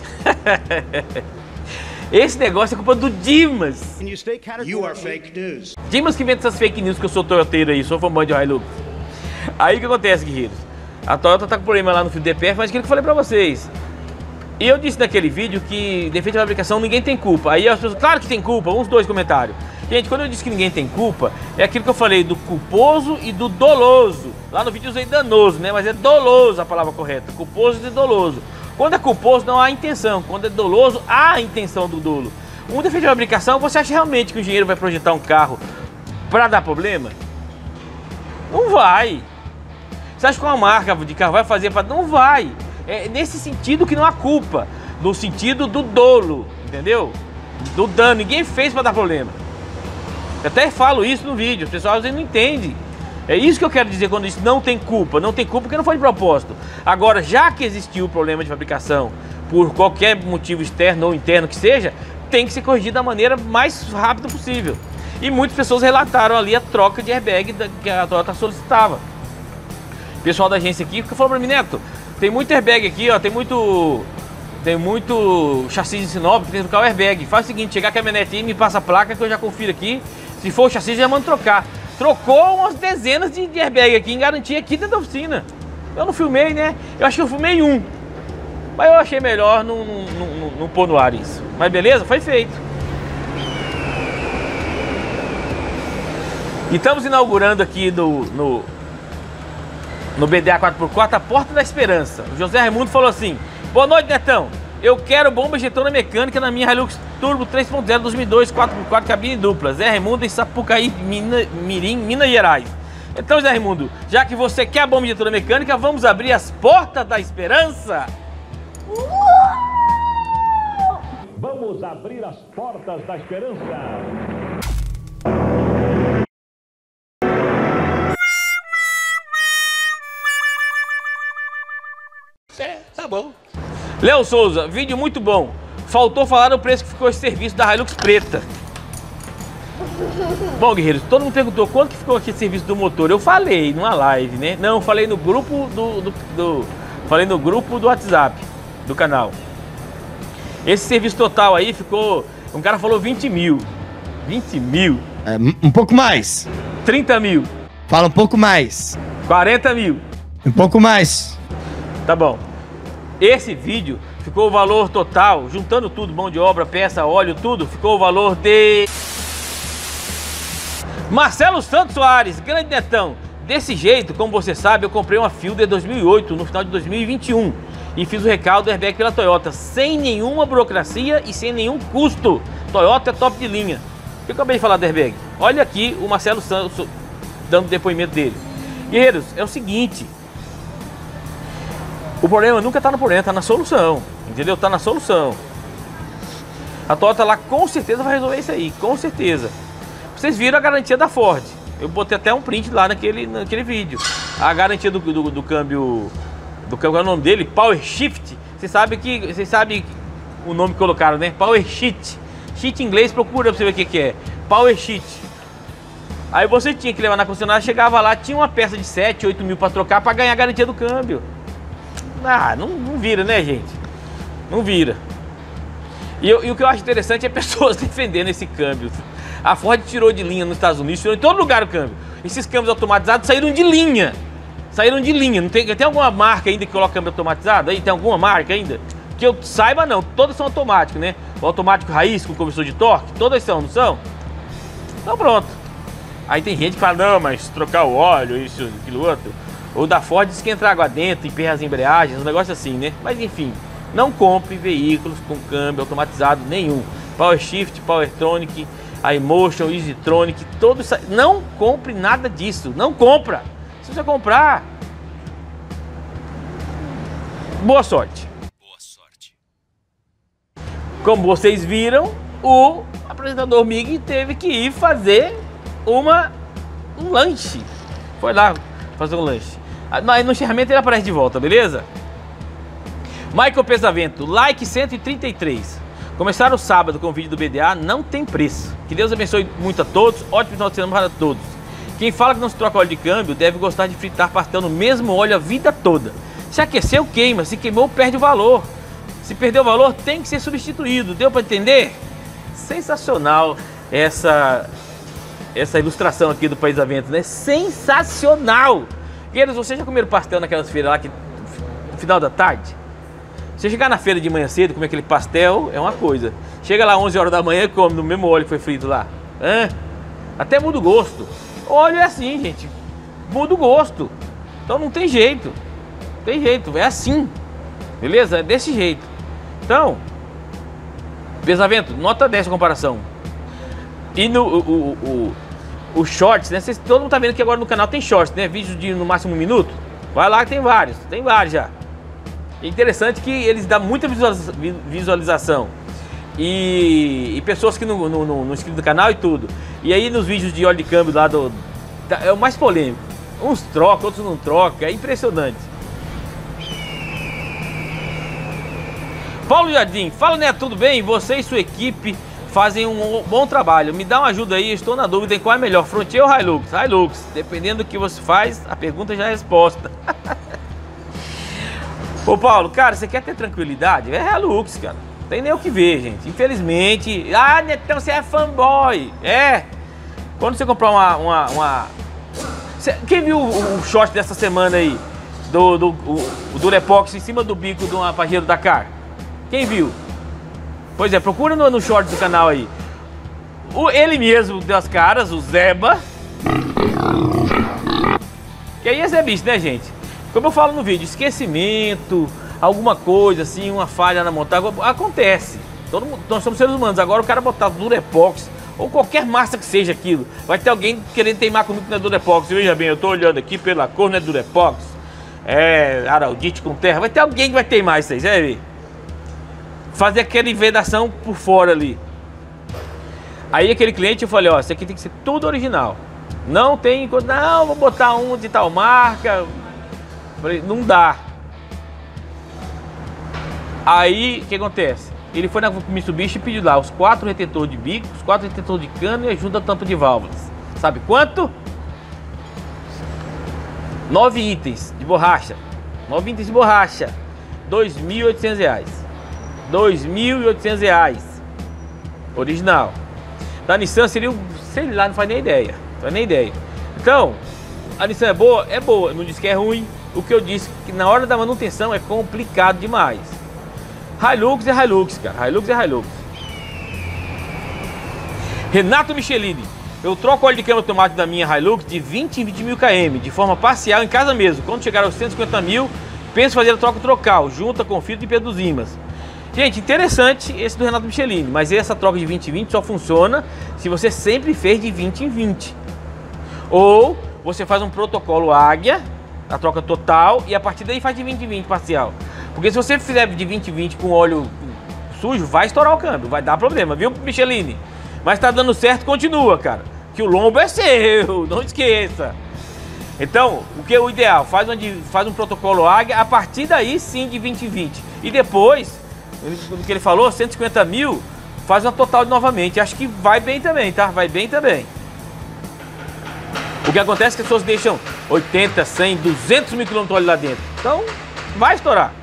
Esse negócio é culpa do Dimas. You are fake news. Dimas que inventa essas fake news que eu sou toyoteiro aí, sou fanboy de Hilux. Aí o que acontece, guerreiros? A Toyota tá com problema lá no fio de DPF, mas aquilo que eu falei pra vocês. E eu disse naquele vídeo que defeito de fabricação ninguém tem culpa. Aí as pessoas, claro que tem culpa, uns dois comentários. Gente, quando eu disse que ninguém tem culpa, é aquilo que eu falei do culposo e do doloso. Lá no vídeo eu usei danoso, né? Mas é doloso a palavra correta, culposo e doloso. Quando é culposo não há intenção, quando é doloso há a intenção do dolo. Um defeito de fabricação, você acha realmente que o engenheiro vai projetar um carro para dar problema? Não vai. Você acha que uma marca de carro vai fazer para... Não vai. É nesse sentido que não há culpa, no sentido do dolo, entendeu? Do dano, ninguém fez para dar problema. Eu até falo isso no vídeo, o pessoal às vezes não entende. É isso que eu quero dizer quando isso não tem culpa porque não foi de propósito. Agora, já que existiu o problema de fabricação, por qualquer motivo externo ou interno que seja, tem que ser corrigido da maneira mais rápida possível. E muitas pessoas relataram ali a troca de airbag que a Toyota solicitava. O pessoal da agência aqui falou pra mim, Neto, tem muito airbag aqui, ó, tem muito chassi de Sinop que tem que trocar o airbag. Faz o seguinte, chegar a caminhonete aí, me passa a placa que eu já confiro aqui. Se for o chassi, já mando trocar. Trocou umas dezenas de airbag aqui em garantia aqui dentro da oficina. Eu não filmei, né? Eu acho que eu filmei um. Mas eu achei melhor não pôr no ar isso. Mas beleza, foi feito. E estamos inaugurando aqui no BDA 4x4 a Porta da Esperança. O José Raimundo falou assim: boa noite, Netão. Eu quero bomba injetora mecânica na minha Hilux Turbo 3.0 2002 4x4 cabine dupla. Zé Raimundo em Sapucaí, Mirim, Minas Gerais. Então, Zé Raimundo, já que você quer a bomba injetora mecânica, vamos abrir as Portas da Esperança? Vamos abrir as Portas da Esperança. Tá bom. Léo Souza, vídeo muito bom. Faltou falar o preço que ficou esse serviço da Hilux preta. Bom, guerreiros, todo mundo perguntou quanto que ficou aqui esse serviço do motor. Eu falei numa live, né? Não, falei no grupo falei no grupo do WhatsApp do canal. Esse serviço total aí ficou... Um cara falou 20 mil. 20 mil. É, um pouco mais. 30 mil. Fala um pouco mais. 40 mil. Um pouco mais. Tá bom. Esse vídeo ficou o valor total, juntando tudo, mão de obra, peça, óleo, tudo, ficou o valor de... Marcelo Santos Soares, grande Netão. Desse jeito, como você sabe, eu comprei uma Fielder 2008 no final de 2021 e fiz o recaldo do airbag pela Toyota, sem nenhuma burocracia e sem nenhum custo. Toyota é top de linha. O que eu acabei de falar do airbag? Olha aqui o Marcelo Santos dando o depoimento dele. Guerreiros, é o seguinte... O problema nunca tá no problema, tá na solução, entendeu? Tá na solução. A Toyota lá com certeza vai resolver isso aí, com certeza. Vocês viram a garantia da Ford. Eu botei até um print lá naquele vídeo. A garantia do câmbio, qual é o nome dele? Power Shift. Vocês sabem o nome que colocaram, né? Power Shift. Shift em inglês, procura pra você ver o que é. Power Shift. Aí você tinha que levar na concessionária, chegava lá, tinha uma peça de 7, 8 mil pra trocar pra ganhar a garantia do câmbio. Ah, não vira, né, gente? Não vira. E o que eu acho interessante é pessoas defendendo esse câmbio. A Ford tirou de linha nos Estados Unidos, tirou em todo lugar o câmbio. Esses câmbios automatizados saíram de linha. Saíram de linha. Não tem alguma marca ainda que coloca câmbio automatizado? Aí tem alguma marca ainda? Que eu saiba não, todas são automáticos, né? O automático raiz com conversor de torque, todas são, não são? Então pronto. Aí tem gente que fala, não, mas trocar o óleo, isso, aquilo outro. Ou da Ford diz que entra água dentro, emperra as embreagens, um negócio assim, né? Mas enfim, não compre veículos com câmbio automatizado nenhum. Power Shift, Powertronic, iMotion, EasyTronic, todos. Não compre nada disso, não compra. Se você comprar, boa sorte. Boa sorte. Como vocês viram, o apresentador Mig teve que ir fazer um lanche. Foi lá fazer um lanche. Aí no encerramento ele aparece de volta, beleza? Michael Pesavento, like 133. Começar o sábado com o vídeo do BDA não tem preço. Que Deus abençoe muito a todos. Ótimo final de semana para todos. Quem fala que não se troca óleo de câmbio deve gostar de fritar pastel no mesmo óleo a vida toda. Se aqueceu, queima. Se queimou, perde o valor. Se perdeu o valor, tem que ser substituído. Deu para entender? Sensacional essa ilustração aqui do Pesavento, né? Sensacional! Guerreiros, vocês já comeram pastel naquelas feiras lá que no final da tarde? Você chegar na feira de manhã cedo, comer aquele pastel é uma coisa. Chega lá 11 horas da manhã e come no mesmo óleo que foi frito lá. Até muda o gosto. Óleo é assim, gente. Muda o gosto. Então não tem jeito. Tem jeito, é assim. Beleza? É desse jeito. Então, Pesavento, nota 10 a comparação. E os shorts, né? Todo mundo tá vendo que agora no canal tem shorts, né? Vídeos de no máximo 1 minuto. Vai lá que tem vários já. É interessante que eles dão muita visualização. E pessoas que não inscritos no canal e tudo. E aí nos vídeos de óleo de câmbio lá é o mais polêmico. Uns trocam, outros não trocam. É impressionante. Paulo Jardim, fala, Neto, tudo bem? Você e sua equipe fazem um bom trabalho. Me dá uma ajuda aí, estou na dúvida em qual é melhor, Frontier ou Hilux? Hilux, dependendo do que você faz, a pergunta já é a resposta. Ô Paulo, cara, você quer ter tranquilidade? É Hilux, cara. Não tem nem o que ver, gente. Infelizmente. Ah, Netão, você é fanboy. É. Quando você comprar quem viu o short dessa semana aí? o Durepox em cima do bico de uma Pajero Dakar? Quem viu? Pois é, procura no short do canal aí. Ele mesmo deu as caras, o Zeba. Que aí é Zé Bicho, né, gente? Como eu falo no vídeo, esquecimento, alguma coisa assim, uma falha na montagem, acontece. Nós somos seres humanos. Agora o cara botar Durepox, ou qualquer massa que seja aquilo, vai ter alguém querendo teimar comigo que não é Durepox. Veja bem, eu tô olhando aqui pela cor, não é Durepox, é Araldite com terra. Vai ter alguém que vai teimar isso aí, sabe? Fazer aquela vedação por fora ali. Aí aquele cliente, eu falei, ó, isso aqui tem que ser tudo original. Não tem coisa, não, vou botar um de tal marca. Falei, não dá. Aí, o que acontece? Ele foi na Mitsubishi e pediu lá os 4 retentores de bico, os 4 retentores de cano e ajuda a tampa de válvulas. Sabe quanto? 9 itens de borracha. 9 itens de borracha. R$2.800. R$2.800. Original. Da Nissan seria, sei lá, não faz nem ideia. Não faz nem ideia. Então, a Nissan é boa? É boa. Não disse que é ruim. O que eu disse que na hora da manutenção é complicado demais. Hilux é Hilux, cara. Hilux é Hilux. Renato Michelini. Eu troco o óleo de câmbio automático da minha Hilux de 20 em 20 mil km, de forma parcial em casa mesmo. Quando chegar aos 150 mil, penso fazer a troca trocal, junta com filtro e Pedro Zimas. Gente, interessante esse do Renato Michelini, mas essa troca de 20 em 20 só funciona se você sempre fez de 20 em 20. Ou você faz um protocolo Águia, a troca total, e a partir daí faz de 20 em 20 parcial. Porque se você fizer de 20 em 20 com óleo sujo, vai estourar o câmbio, vai dar problema, viu, Michelini? Mas tá dando certo, continua, cara. Que o lombo é seu, não esqueça. Então, o que é o ideal? Faz um protocolo Águia, a partir daí sim de 20 em 20. E depois, o que ele falou, 150 mil, faz uma total novamente. Acho que vai bem também, tá? Vai bem também. O que acontece é que as pessoas deixam 80, 100, 200 mil quilômetros de óleo lá dentro. Então, vai estourar.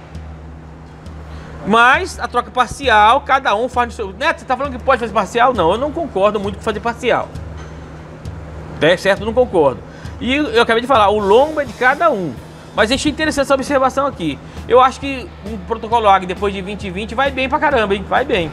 Mas a troca parcial, cada um faz no seu... Neto, você tá falando que pode fazer parcial? Não, eu não concordo muito com fazer parcial. É certo, eu não concordo. E eu acabei de falar, o lombo é de cada um. Mas achei interessante essa observação aqui. Eu acho que um protocolo Águia depois de 20 e 20 vai bem pra caramba, hein? Vai bem.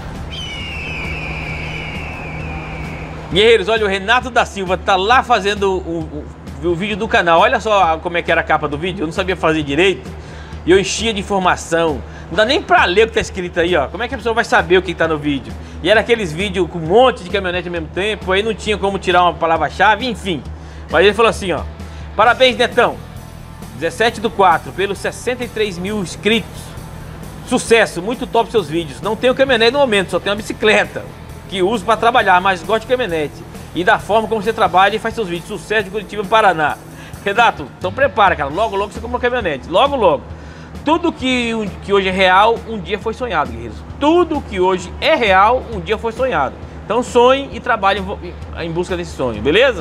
Guerreiros, olha, o Renato da Silva tá lá fazendo o vídeo do canal. Olha só como é que era a capa do vídeo. Eu não sabia fazer direito. E eu enchia de informação. Não dá nem pra ler o que tá escrito aí, ó. Como é que a pessoa vai saber o que tá no vídeo? E era aqueles vídeos com um monte de caminhonete ao mesmo tempo. Aí não tinha como tirar uma palavra-chave, enfim. Mas ele falou assim, ó. Parabéns, Netão. 17/4, pelos 63 mil inscritos. Sucesso, muito top seus vídeos. Não tenho caminhonete no momento, só tenho uma bicicleta que uso para trabalhar, mas gosto de caminhonete. E da forma como você trabalha e faz seus vídeos. Sucesso de Curitiba, Paraná. Renato, então prepara, cara. Logo, logo você compra uma caminhonete. Logo, logo. Tudo que hoje é real, um dia foi sonhado, guerreiros. Tudo que hoje é real, um dia foi sonhado. Então sonhe e trabalhe em busca desse sonho, beleza?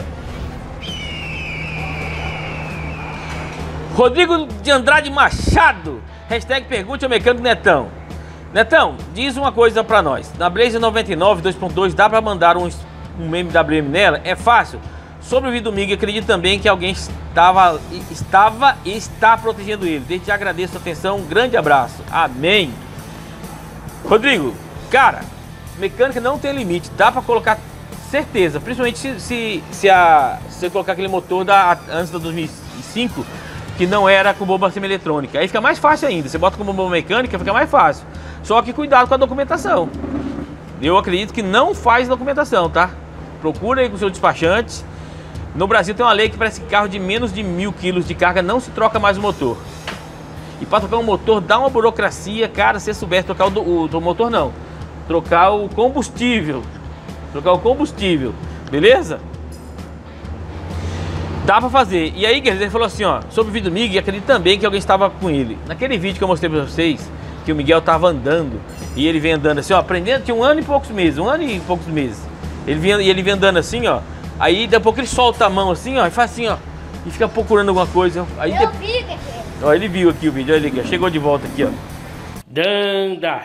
Rodrigo de Andrade Machado. Hashtag pergunte ao mecânico Netão. Netão, diz uma coisa pra nós. Na Blazer 99 2.2 dá pra mandar um MWM nela? É fácil? Sobre o vídeo do Miguel, acredito também que alguém estava e está protegendo ele. Desde já agradeço a atenção, um grande abraço. Amém. Rodrigo, cara, mecânica não tem limite. Dá pra colocar certeza. Principalmente se você colocar aquele motor antes da 2005, que não era com bomba semi-eletrônica. Aí fica mais fácil ainda. Você bota com bomba mecânica, fica mais fácil. Só que cuidado com a documentação. Eu acredito que não faz documentação, tá? Procura aí com o seu despachante. No Brasil tem uma lei que parece que carro de menos de 1.000 quilos de carga não se troca mais o motor. E para trocar um motor dá uma burocracia, cara, se você soubesse trocar o motor não. Trocar o combustível. Trocar o combustível, beleza? Dá pra fazer. E aí, ele falou assim, ó, sobre o vídeo do Miguel, acredito também que alguém estava com ele. Naquele vídeo que eu mostrei pra vocês, que o Miguel tava andando, e ele vem andando assim, ó, aprendendo, tinha 1 ano e poucos meses. Ele vem andando assim, ó, aí daqui a pouco ele solta a mão assim, ó, e faz assim, ó, e fica procurando alguma coisa. Aí vi, ó, ele viu aqui o vídeo, olha ele chegou de volta aqui, ó. Danda,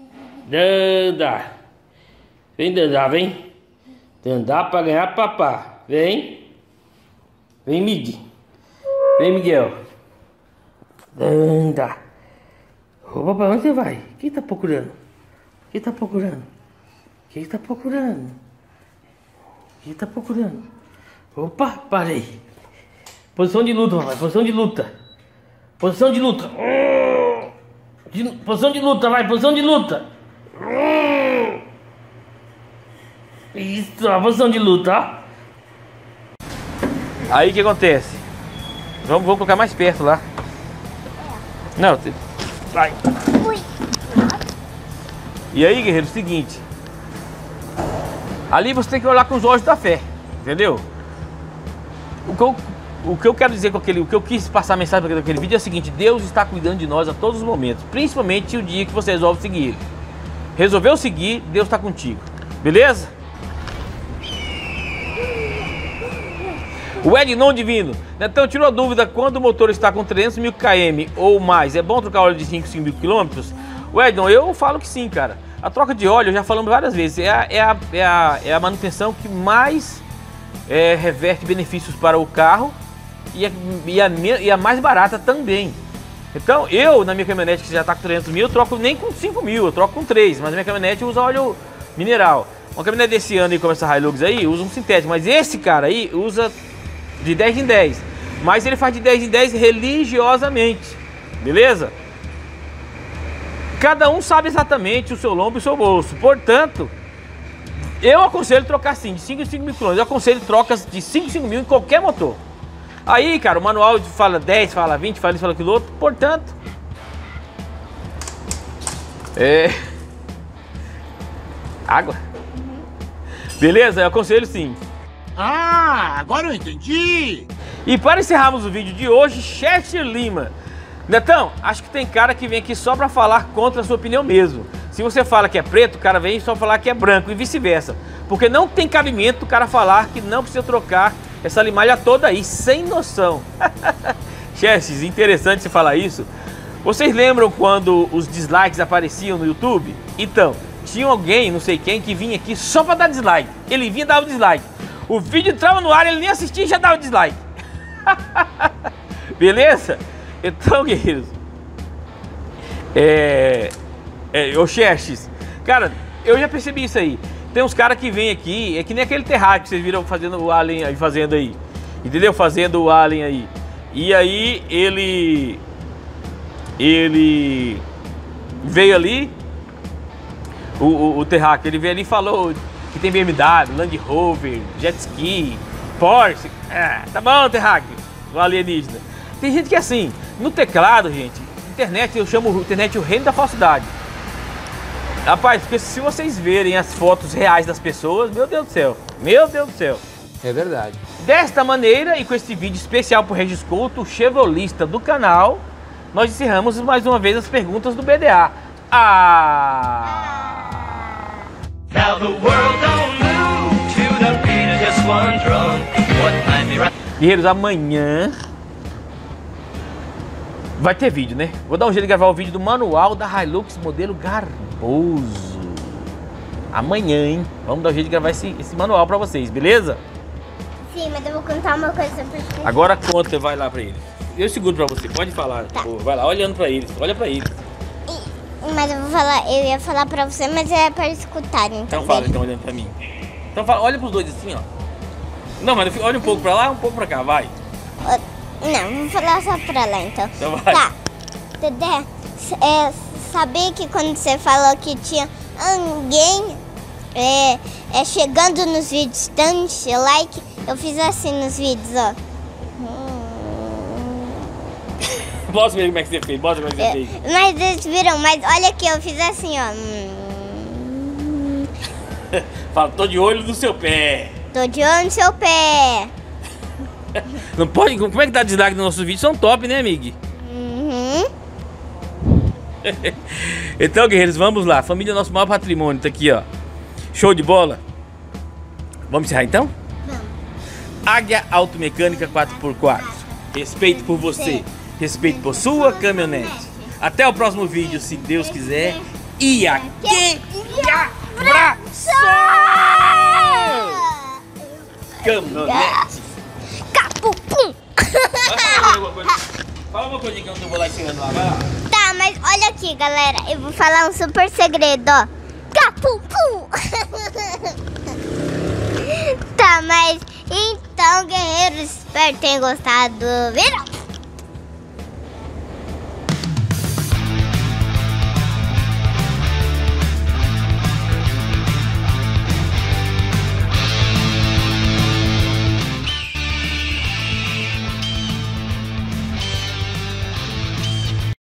vem dandar, vem. Dandar pra ganhar papá, vem. Vem, Miguel. Anda. Opa, pra onde você vai? Quem tá procurando? Quem tá procurando? Quem tá procurando? Quem tá procurando? Opa, parei. Posição de luta, vai. Posição de luta. Posição de luta. Posição de luta, vai. Posição de luta. Isso, a posição de luta, ó. Aí o que acontece? Vamos colocar mais perto lá. Não, vai. E aí, guerreiro, seguinte. Ali você tem que olhar com os olhos da fé, entendeu? O que eu quero dizer com aquele, o que eu quis passar a mensagem para aquele vídeo é o seguinte: Deus está cuidando de nós a todos os momentos, principalmente o dia que você resolve seguir Ele. Resolveu seguir, Deus está contigo, beleza? O Ednon Divino, então tirou a dúvida: quando o motor está com 300 mil km ou mais, é bom trocar óleo de 5 mil quilômetros? O Ednon, eu falo que sim, cara. A troca de óleo, já falamos várias vezes, é a manutenção que mais reverte benefícios para o carro e a mais barata também. Então eu, na minha caminhonete que já está com 300 mil, eu troco nem com 5 mil, eu troco com 3, mas a minha caminhonete usa óleo mineral. Uma caminhonete desse ano aí, como essa Hilux aí, usa um sintético, mas esse cara aí usa de 10 em 10, mas ele faz de 10 em 10 religiosamente, beleza? Cada um sabe exatamente o seu lombo e o seu bolso, portanto, eu aconselho trocar sim, de 5 em 5 mil quilômetros. Eu aconselho trocas de 5 em 5 mil em qualquer motor. Aí, cara, o manual fala 10, fala 20, fala isso, fala aquilo outro, portanto, água. Beleza? Eu aconselho sim. Ah, agora eu entendi. E para encerrarmos o vídeo de hoje, Chester Lima. Netão, acho que tem cara que vem aqui só para falar contra a sua opinião mesmo. Se você fala que é preto, o cara vem só falar que é branco e vice-versa. Porque não tem cabimento o cara falar que não precisa trocar essa limalha toda aí, sem noção. Chester, interessante você falar isso. Vocês lembram quando os dislikes apareciam no YouTube? Então, tinha alguém, não sei quem, que vinha aqui só para dar dislike. Ele vinha e dava dislike. O vídeo entrava no ar, ele nem assistia e já dava dislike. Beleza? Então, guerreiros, ô Xerxes, cara, eu já percebi isso aí. Tem uns caras que vêm aqui, é que nem aquele terráqueo que vocês viram fazendo o Alien aí, fazendo aí. Entendeu? Fazendo o Alien aí. E aí ele veio ali, o terráqueo, ele veio ali e falou que tem BMW, Land Rover, Jet Ski, Porsche. Tá bom, terráqueo, o alienígena. Tem gente que é assim, no teclado, gente, internet, eu chamo internet o reino da falsidade. Rapaz, porque se vocês verem as fotos reais das pessoas, meu Deus do céu, meu Deus do céu. É verdade. Desta maneira, e com esse vídeo especial pro Regis Couto, o chevrolista do canal, nós encerramos mais uma vez as perguntas do BDA. Now the world don't move to the beat of just one drum. What might be right? Guerreiros, amanhã vai ter vídeo, né? Vou dar um jeito de gravar o vídeo do manual da Hilux modelo Garboso. Amanhã, hein? Vamos dar um jeito de gravar esse manual pra vocês, beleza? Sim, mas eu vou contar uma coisa pra vocês. Agora conta, vai lá pra eles. Eu seguro pra você, pode falar. Tá. Pô, vai lá, olhando pra eles, olha pra eles. Mas eu ia falar pra você, mas é pra escutarem. Então fala, então, olhando pra mim. Então fala, olha pros dois assim, ó. Não, mas olha um pouco pra lá, um pouco pra cá, vai. Não, vou falar só pra lá então. Então vai. Tá. Dedé, sabia que quando você falou que tinha alguém chegando nos vídeos dando seu like, eu fiz assim nos vídeos, ó. Mostra como é que você fez, mostra como é que você fez. Mas eles viram, mas olha aqui, eu fiz assim, ó. Fala, tô de olho no seu pé. Tô de olho no seu pé. Não pode? Como é que dá dislike nos nossos vídeos? São top, né, amigo? Uhum. Então, guerreiros, vamos lá. Família é nosso maior patrimônio, tá aqui, ó. Show de bola? Vamos encerrar então? Vamos. Águia Automecânica 4x4. Respeito por você. Respeito por sua caminhonete. Até o próximo vídeo, se Deus quiser. E aquele abraço! Caminhonete! Capupum! Fala uma coisa que eu não vou lá ensinando lá, vai lá. Tá, mas olha aqui, galera. Eu vou falar um super segredo, ó. Capum-pum! Tá, mas então, guerreiros, espero que tenham gostado do vídeo.